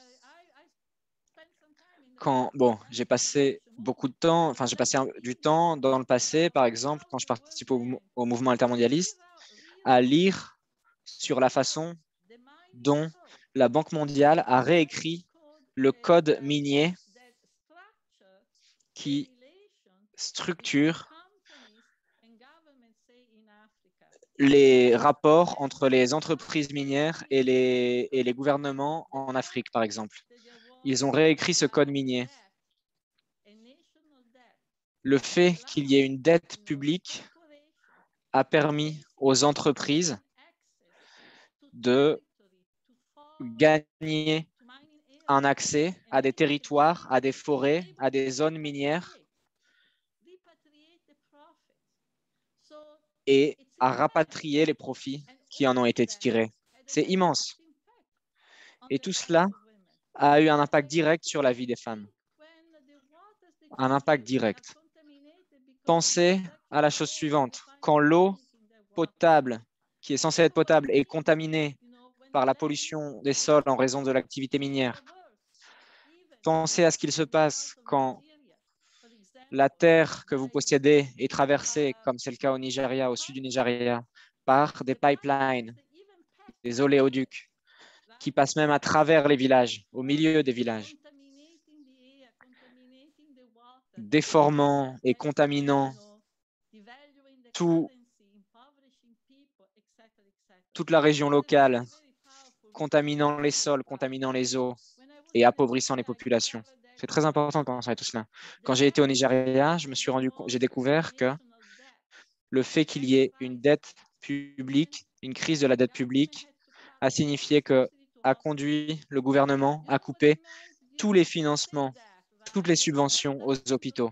quand, bon, j'ai passé beaucoup de temps, enfin, j'ai passé du temps dans le passé, par exemple, quand je participe au, au mouvement altermondialiste, à lire sur la façon dont la Banque mondiale a réécrit le code minier qui structure les rapports entre les entreprises minières et les, et les gouvernements en Afrique, par exemple. Ils ont réécrit ce code minier. Le fait qu'il y ait une dette publique a permis aux entreprises de gagner un accès à des territoires, à des forêts, à des zones minières et à rapatrier les profits qui en ont été tirés. C'est immense. Et tout cela a eu un impact direct sur la vie des femmes. Un impact direct. Pensez à la chose suivante. Quand l'eau potable, qui est censée être potable, est contaminée par la pollution des sols en raison de l'activité minière, pensez à ce qu'il se passe quand la terre que vous possédez est traversée, comme c'est le cas au Nigeria, au sud du Nigeria, par des pipelines, des oléoducs, qui passent même à travers les villages, au milieu des villages, déformant et contaminant tout, toute la région locale, contaminant les sols, contaminant les eaux et appauvrissant les populations. C'est très important de penser à tout cela. Quand j'ai été au Nigeria, je me suis rendu, j'ai découvert que le fait qu'il y ait une dette publique, une crise de la dette publique, a signifié que a conduit le gouvernement à couper tous les financements, toutes les subventions aux hôpitaux.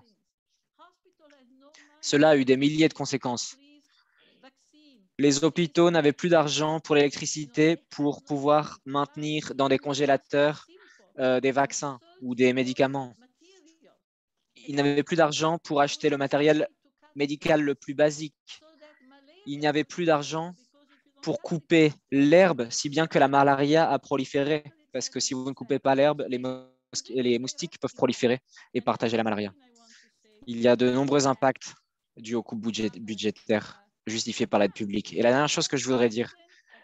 Cela a eu des milliers de conséquences. Les hôpitaux n'avaient plus d'argent pour l'électricité pour pouvoir maintenir dans des congélateurs euh, des vaccins ou des médicaments. Ils n'avaient plus d'argent pour acheter le matériel médical le plus basique. Il n'y avait plus d'argent pour couper l'herbe, si bien que la malaria a proliféré. Parce que si vous ne coupez pas l'herbe, les, les moustiques peuvent proliférer et partager la malaria. Il y a de nombreux impacts dus aux coupes budgét budgétaires justifiées par l'aide publique. Et la dernière chose que je voudrais dire,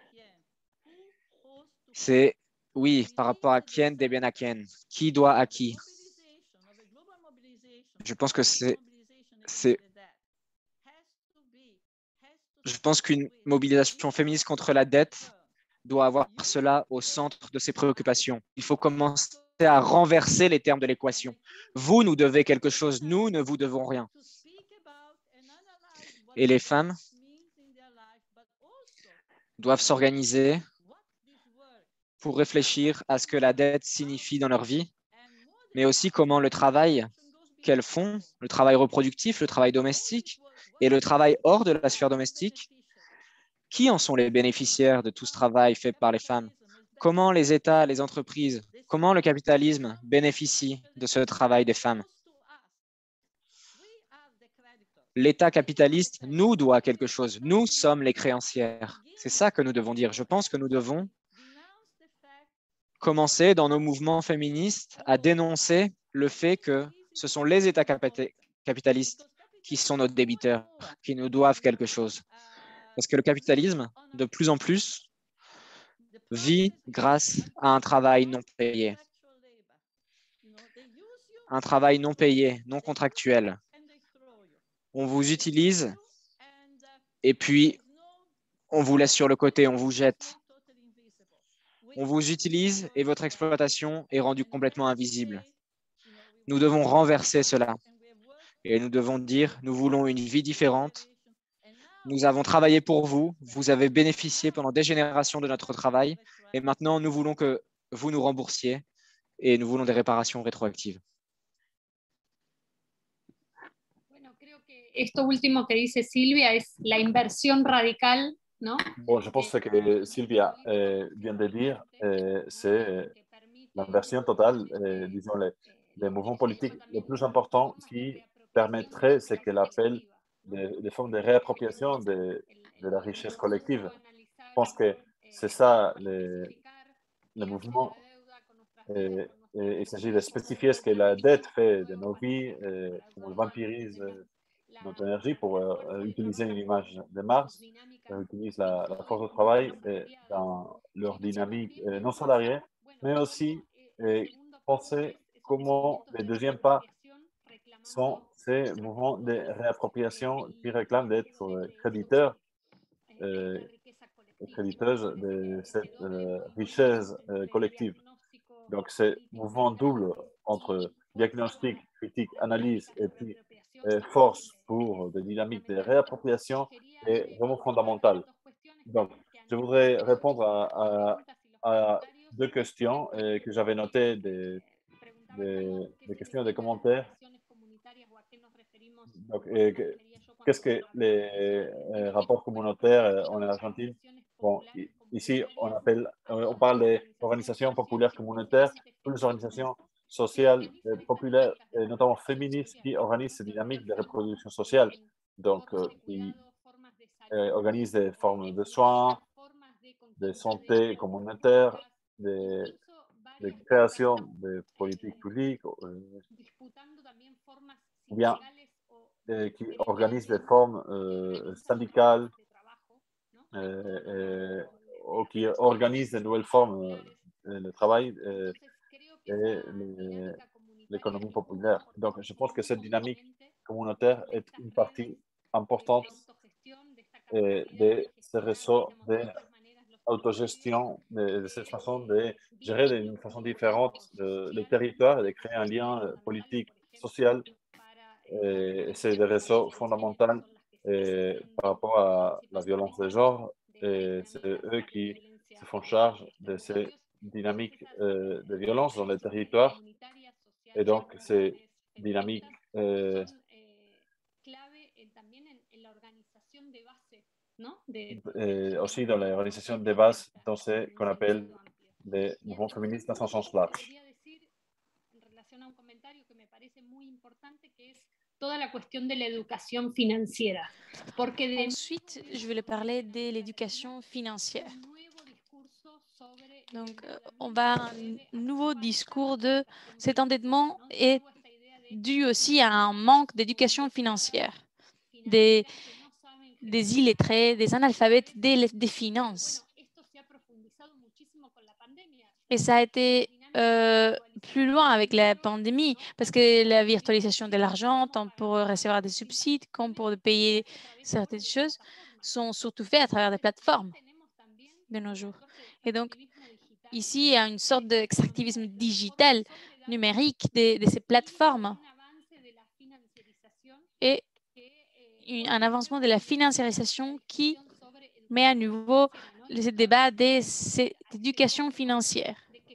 c'est, oui, par rapport à quién debe a quién, qui doit à qui. Je pense que c'est Je pense qu'une mobilisation féministe contre la dette doit avoir cela au centre de ses préoccupations. Il faut commencer à renverser les termes de l'équation. Vous nous devez quelque chose, nous ne vous devons rien. Et les femmes doivent s'organiser pour réfléchir à ce que la dette signifie dans leur vie, mais aussi comment le travail qu'elles font, le travail reproductif, le travail domestique et le travail hors de la sphère domestique, qui en sont les bénéficiaires de tout ce travail fait par les femmes? Comment les États, les entreprises, comment le capitalisme bénéficie de ce travail des femmes? L'État capitaliste nous doit quelque chose. Nous sommes les créancières. C'est ça que nous devons dire. Je pense que nous devons commencer dans nos mouvements féministes à dénoncer le fait que ce sont les États capitalistes qui sont nos débiteurs, qui nous doivent quelque chose. Parce que le capitalisme, de plus en plus, vit grâce à un travail non payé. Un travail non payé, non contractuel. On vous utilise et puis on vous laisse sur le côté, on vous jette. On vous utilise et votre exploitation est rendue complètement invisible. Nous devons renverser cela et nous devons dire, nous voulons une vie différente. Nous avons travaillé pour vous, vous avez bénéficié pendant des générations de notre travail et maintenant nous voulons que vous nous remboursiez et nous voulons des réparations rétroactives. Esto último que dice Silvia es la inversión radical, ¿no? Bon, je pense que ce que Sylvia euh, vient de dire, euh, c'est l'inversion totale, euh, disons, les, les mouvements politiques les plus importants qui permettraient ce qu'elle appelle des, des formes de réappropriation de, de la richesse collective. Je pense que c'est ça le, le mouvement. Et, et, il s'agit de spécifier ce que la dette fait de nos vies, et comment elle vampirise notre énergie pour euh, utiliser une image de Mars, elle utilise la, la force de travail et dans leur dynamique euh, non salariée, mais aussi euh, penser comment les deuxièmes pas sont ces mouvements de réappropriation qui réclament d'être euh, créditeurs euh, et créditeuses de cette euh, richesse euh, collective. Donc, ce mouvement double entre diagnostic, critique, analyse et puis euh, force pour des dynamiques de réappropriation est vraiment fondamental. Donc, je voudrais répondre à, à, à deux questions euh, que j'avais notées, des, des, des questions et des commentaires. Donc, euh, qu'est-ce que les euh, rapports communautaires en Argentine? Bon, ici, on, appelle, on parle d'organisations populaires communautaires, toutes les organisations sociales euh, populaires, et notamment féministes, qui organisent ces dynamiques de reproduction sociale. Donc, euh, qui euh, organisent des formes de soins, de santé communautaire, de, de création de politiques publiques, euh, ou bien euh, qui organisent des formes euh, syndicales, euh, euh, ou qui organisent de nouvelles formes euh, de travail euh, et l'économie populaire. Donc, je pense que cette dynamique communautaire est une partie importante euh, de ce réseau d'autogestion, de, de cette façon de gérer d'une façon différente euh, le territoire et de créer un lien politique, social. C'est des réseaux fondamentaux et par rapport à la violence de genre. C'est eux qui se font charge de ces dynamiques euh, de violence dans les territoires. Et donc, ces dynamiques euh, et aussi dans l'organisation de base, dans ce qu'on appelle les mouvements féministes dans un sens large. Toda la cuestión de la educación financiera. Porque de... Ensuite, je voulais parler de l'éducation financière. Donc, on va à un nouveau discours de cet endettement est dû aussi à un manque d'éducation financière, des, des illettrés, des analphabètes des, des finances. Et ça a été euh, plus loin avec la pandémie, parce que la virtualisation de l'argent, tant pour recevoir des subsides comme pour payer certaines choses, sont surtout faits à travers des plateformes de nos jours. Et donc, ici, il y a une sorte d'extractivisme digital, numérique de, de ces plateformes et une, un avancement de la financiarisation qui met à nouveau le débat d'éducation financière.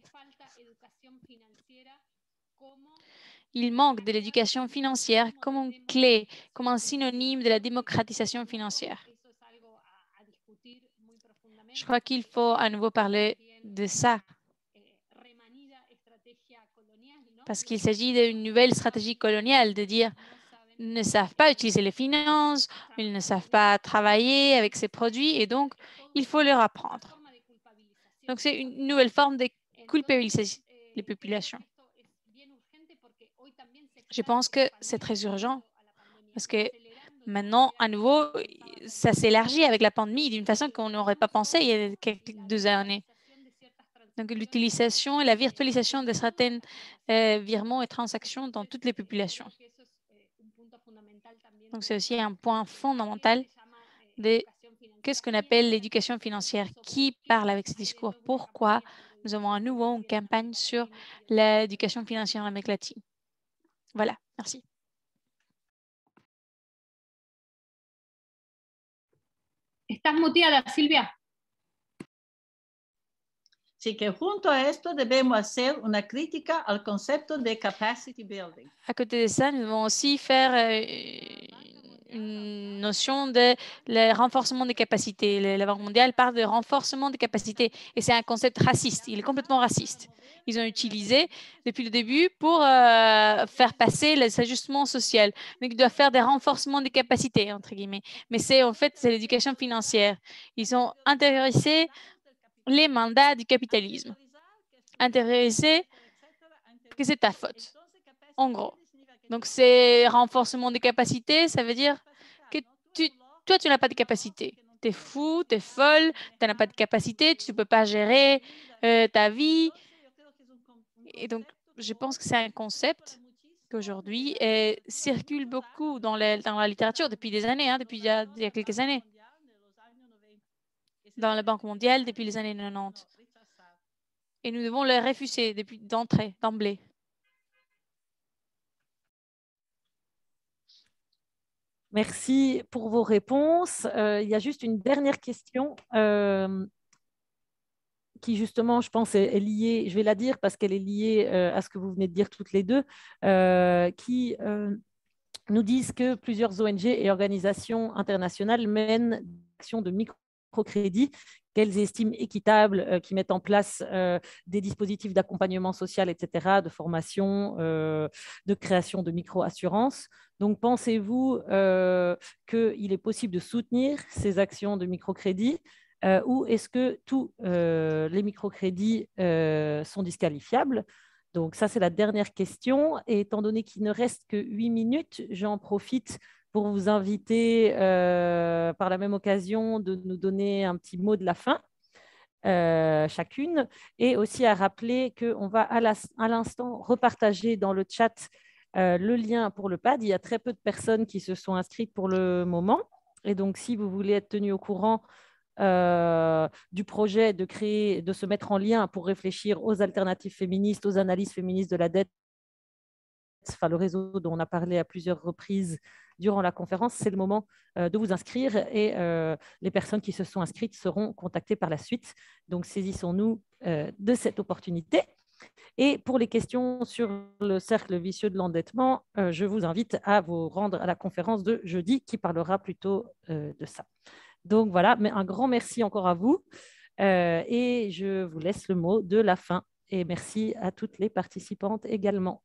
Il manque de l'éducation financière comme une clé, comme un synonyme de la démocratisation financière. Je crois qu'il faut à nouveau parler de ça, parce qu'il s'agit d'une nouvelle stratégie coloniale, de dire ils ne savent pas utiliser les finances, ils ne savent pas travailler avec ces produits, et donc il faut leur apprendre. Donc c'est une nouvelle forme de culpabiliser les populations. Je pense que c'est très urgent, parce que maintenant, à nouveau, ça s'élargit avec la pandémie d'une façon qu'on n'aurait pas pensé il y a quelques deux années. Donc, l'utilisation et la virtualisation de certains euh, virements et transactions dans toutes les populations. Donc, c'est aussi un point fondamental de qu'est-ce qu'on appelle l'éducation financière. Qui parle avec ce discours? Pourquoi nous avons à nouveau une campagne sur l'éducation financière en Amérique latine? Voilà, merci. Estás muteada, Silvia. Así que junto a esto debemos hacer una crítica al concepto de capacity building. À côté de ça, nous devons aussi faire euh, une notion de le renforcement des capacités. Le- La Banque mondiale parle de renforcement des capacités et c'est un concept raciste. Il est complètement raciste. Ils ont utilisé depuis le début pour euh, faire passer les ajustements sociaux. Donc, ils doivent faire des renforcements des capacités, entre guillemets. Mais c'est en fait, c'est l'éducation financière. Ils ont intériorisé les mandats du capitalisme. Intériorisé que c'est ta faute, en gros. Donc, c'est renforcement des capacités, ça veut dire que tu, toi, tu n'as pas de capacité. Tu es fou, tu es folle, tu n'as pas de capacité, tu ne peux pas gérer euh, ta vie. Et donc, je pense que c'est un concept qu'aujourd'hui euh, circule beaucoup dans la, dans la littérature depuis des années, hein, depuis il y, a, il y a quelques années, dans la Banque mondiale depuis les années quatre-vingt-dix. Et nous devons le refuser depuis d'entrée, d'emblée. Merci pour vos réponses. Euh, il y a juste une dernière question euh, qui, justement, je pense, est, est liée, je vais la dire parce qu'elle est liée euh, à ce que vous venez de dire toutes les deux, euh, qui euh, nous disent que plusieurs O N G et organisations internationales mènent des actions de microcrédit qu'elles estiment équitables, euh, qui mettent en place euh, des dispositifs d'accompagnement social, et cetera, de formation, euh, de création de micro-assurances. Donc, pensez-vous euh, qu'il est possible de soutenir ces actions de microcrédit euh, ou est-ce que tous euh, les microcrédits euh, sont disqualifiables? Donc, ça, c'est la dernière question. Et étant donné qu'il ne reste que huit minutes, j'en profite pour vous inviter euh, par la même occasion de nous donner un petit mot de la fin, euh, chacune, et aussi à rappeler qu'on va à l'instant repartager dans le chat euh, le lien pour le P A D. Il y a très peu de personnes qui se sont inscrites pour le moment. Et donc, si vous voulez être tenu au courant Euh, du projet de créer, de se mettre en lien pour réfléchir aux alternatives féministes, aux analyses féministes de la dette, enfin le réseau dont on a parlé à plusieurs reprises durant la conférence, c'est le moment euh, de vous inscrire et euh, les personnes qui se sont inscrites seront contactées par la suite. Donc saisissons-nous euh, de cette opportunité. Et pour les questions sur le cercle vicieux de l'endettement, euh, je vous invite à vous rendre à la conférence de jeudi qui parlera plutôt euh, de ça. Donc voilà, mais un grand merci encore à vous euh, et je vous laisse le mot de la fin. Et merci à toutes les participantes également.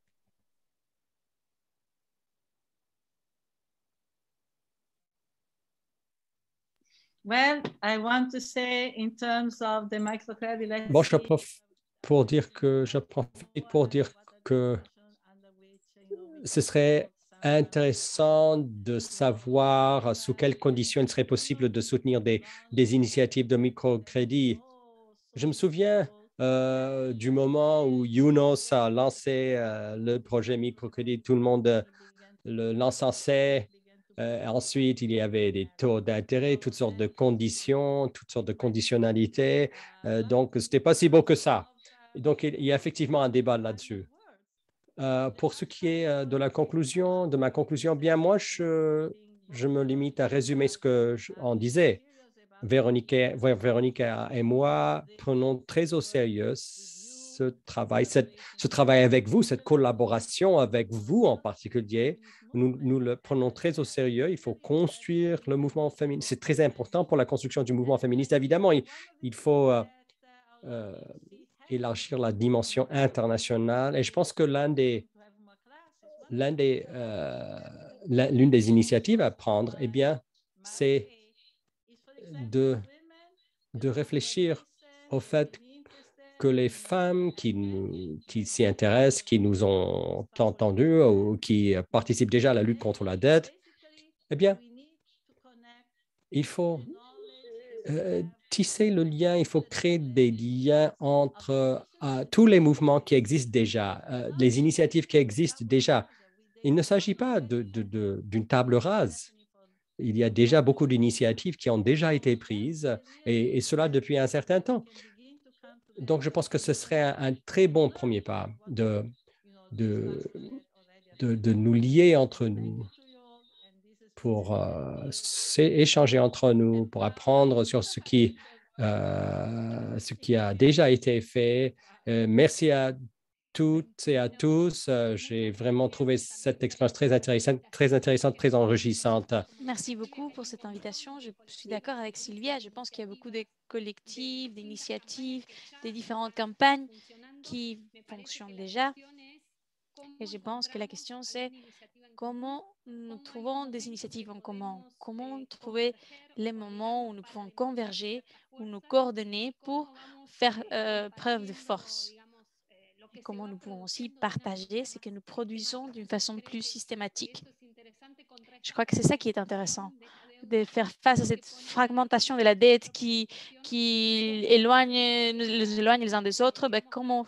Well, I want to say in terms of the microcredit. Bon, je profite pour dire que je profite pour dire que ce serait intéressant de savoir sous quelles conditions il serait possible de soutenir des, des initiatives de microcrédit. Je me souviens euh, du moment où Younos a lancé euh, le projet microcrédit, tout le monde euh, le l'encensait Euh, ensuite, il y avait des taux d'intérêt, toutes sortes de conditions, toutes sortes de conditionnalités. Euh, donc, ce n'était pas si beau que ça. Donc, il, il y a effectivement un débat là-dessus. Euh, pour ce qui est euh, de la conclusion, de ma conclusion, bien, moi, je, je me limite à résumer ce que on disait. Véronique, Véronique et moi prenons très au sérieux ce travail, cette, ce travail avec vous, cette collaboration avec vous en particulier. Nous, nous le prenons très au sérieux. Il faut construire le mouvement féministe. C'est très important pour la construction du mouvement féministe. Évidemment, il, il faut euh, euh, élargir la dimension internationale. Et je pense que l'un des, l'un des, euh, l'une des initiatives à prendre, eh bien, c'est de, de réfléchir au fait que les femmes qui, nous, qui s'y intéressent, qui nous ont entendus ou qui participent déjà à la lutte contre la dette, eh bien, il faut euh, tisser le lien, il faut créer des liens entre euh, tous les mouvements qui existent déjà, euh, les initiatives qui existent déjà. Il ne s'agit pas de, de, de, d'une table rase. Il y a déjà beaucoup d'initiatives qui ont déjà été prises et, et cela depuis un certain temps. Donc, je pense que ce serait un, un très bon premier pas de, de, de, de nous lier entre nous pour euh, échanger entre nous, pour apprendre sur ce qui, euh, ce qui a déjà été fait. Euh, merci à toutes et à tous. Euh, j'ai vraiment trouvé cette expérience très intéressante, très intéressante, très enrichissante. Merci beaucoup pour cette invitation. Je suis d'accord avec Sylvia. Je pense qu'il y a beaucoup de collectifs, d'initiatives, des différentes campagnes qui fonctionnent déjà. Et je pense que la question, c'est comment nous trouvons des initiatives en commun, comment trouver les moments où nous pouvons converger, où nous coordonner pour faire euh, preuve de force. Et comment nous pouvons aussi partager ce que nous produisons d'une façon plus systématique. Je crois que c'est ça qui est intéressant, de faire face à cette fragmentation de la dette qui, qui éloigne, nous éloigne les uns des autres. Ben, comment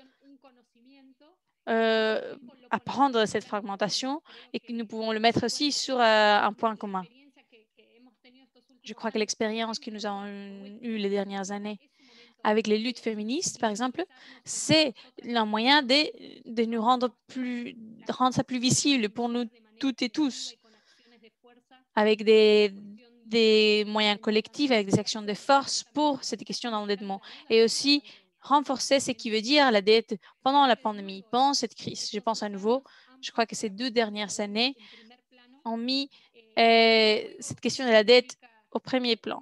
euh, apprendre cette fragmentation et que nous pouvons le mettre aussi sur euh, un point commun. Je crois que l'expérience que nous avons eue les dernières années avec les luttes féministes, par exemple, c'est un moyen de, de nous rendre, plus, de rendre ça plus visible pour nous toutes et tous, avec des, des moyens collectifs, avec des actions de force pour cette question d'endettement. Et aussi renforcer ce qui veut dire la dette pendant la pandémie, pendant cette crise. Je pense à nouveau, je crois que ces deux dernières années ont mis euh, cette question de la dette au premier plan.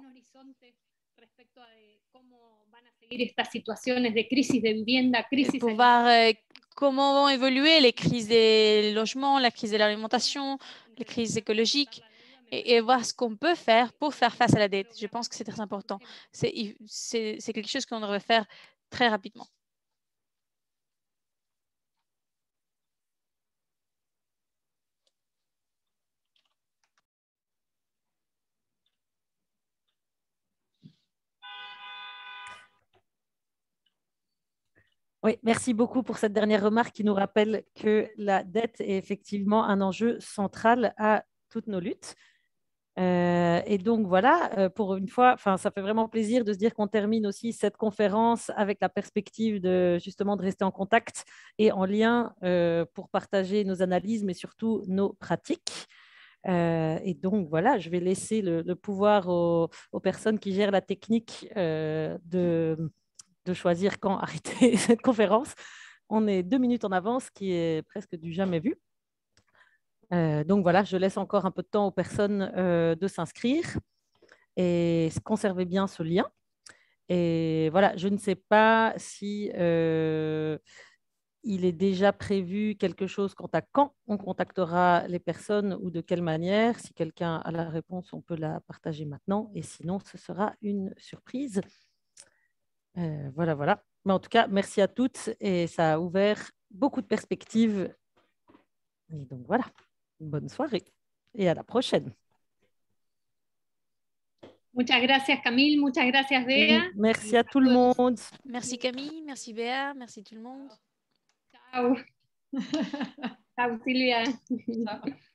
Pour voir euh, comment vont évoluer les crises des logements, la crise de l'alimentation, les crises écologiques, et, et voir ce qu'on peut faire pour faire face à la dette. Je pense que c'est très important. C'est quelque chose qu'on devrait faire très rapidement. Oui, merci beaucoup pour cette dernière remarque qui nous rappelle que la dette est effectivement un enjeu central à toutes nos luttes. Euh, et donc voilà, euh, pour une fois, ça fait vraiment plaisir de se dire qu'on termine aussi cette conférence avec la perspective de justement de rester en contact et en lien euh, pour partager nos analyses, mais surtout nos pratiques. Euh, et donc voilà, je vais laisser le, le pouvoir aux, aux personnes qui gèrent la technique euh, de de choisir quand arrêter cette conférence. On est deux minutes en avance, qui est presque du jamais vu. Euh, donc voilà, je laisse encore un peu de temps aux personnes euh, de s'inscrire et conservez bien ce lien. Et voilà, je ne sais pas si euh, il est déjà prévu quelque chose quant à quand on contactera les personnes ou de quelle manière. Si quelqu'un a la réponse, on peut la partager maintenant. Et sinon, ce sera une surprise. Euh, voilà, voilà. Mais en tout cas, merci à toutes et ça a ouvert beaucoup de perspectives. Et donc voilà, bonne soirée et à la prochaine. Muchas gracias, Camille. Muchas gracias, Bea. Merci à tout le monde. Merci Camille, merci Béa, merci tout le monde. Ciao. Ciao, Silvia. Ciao.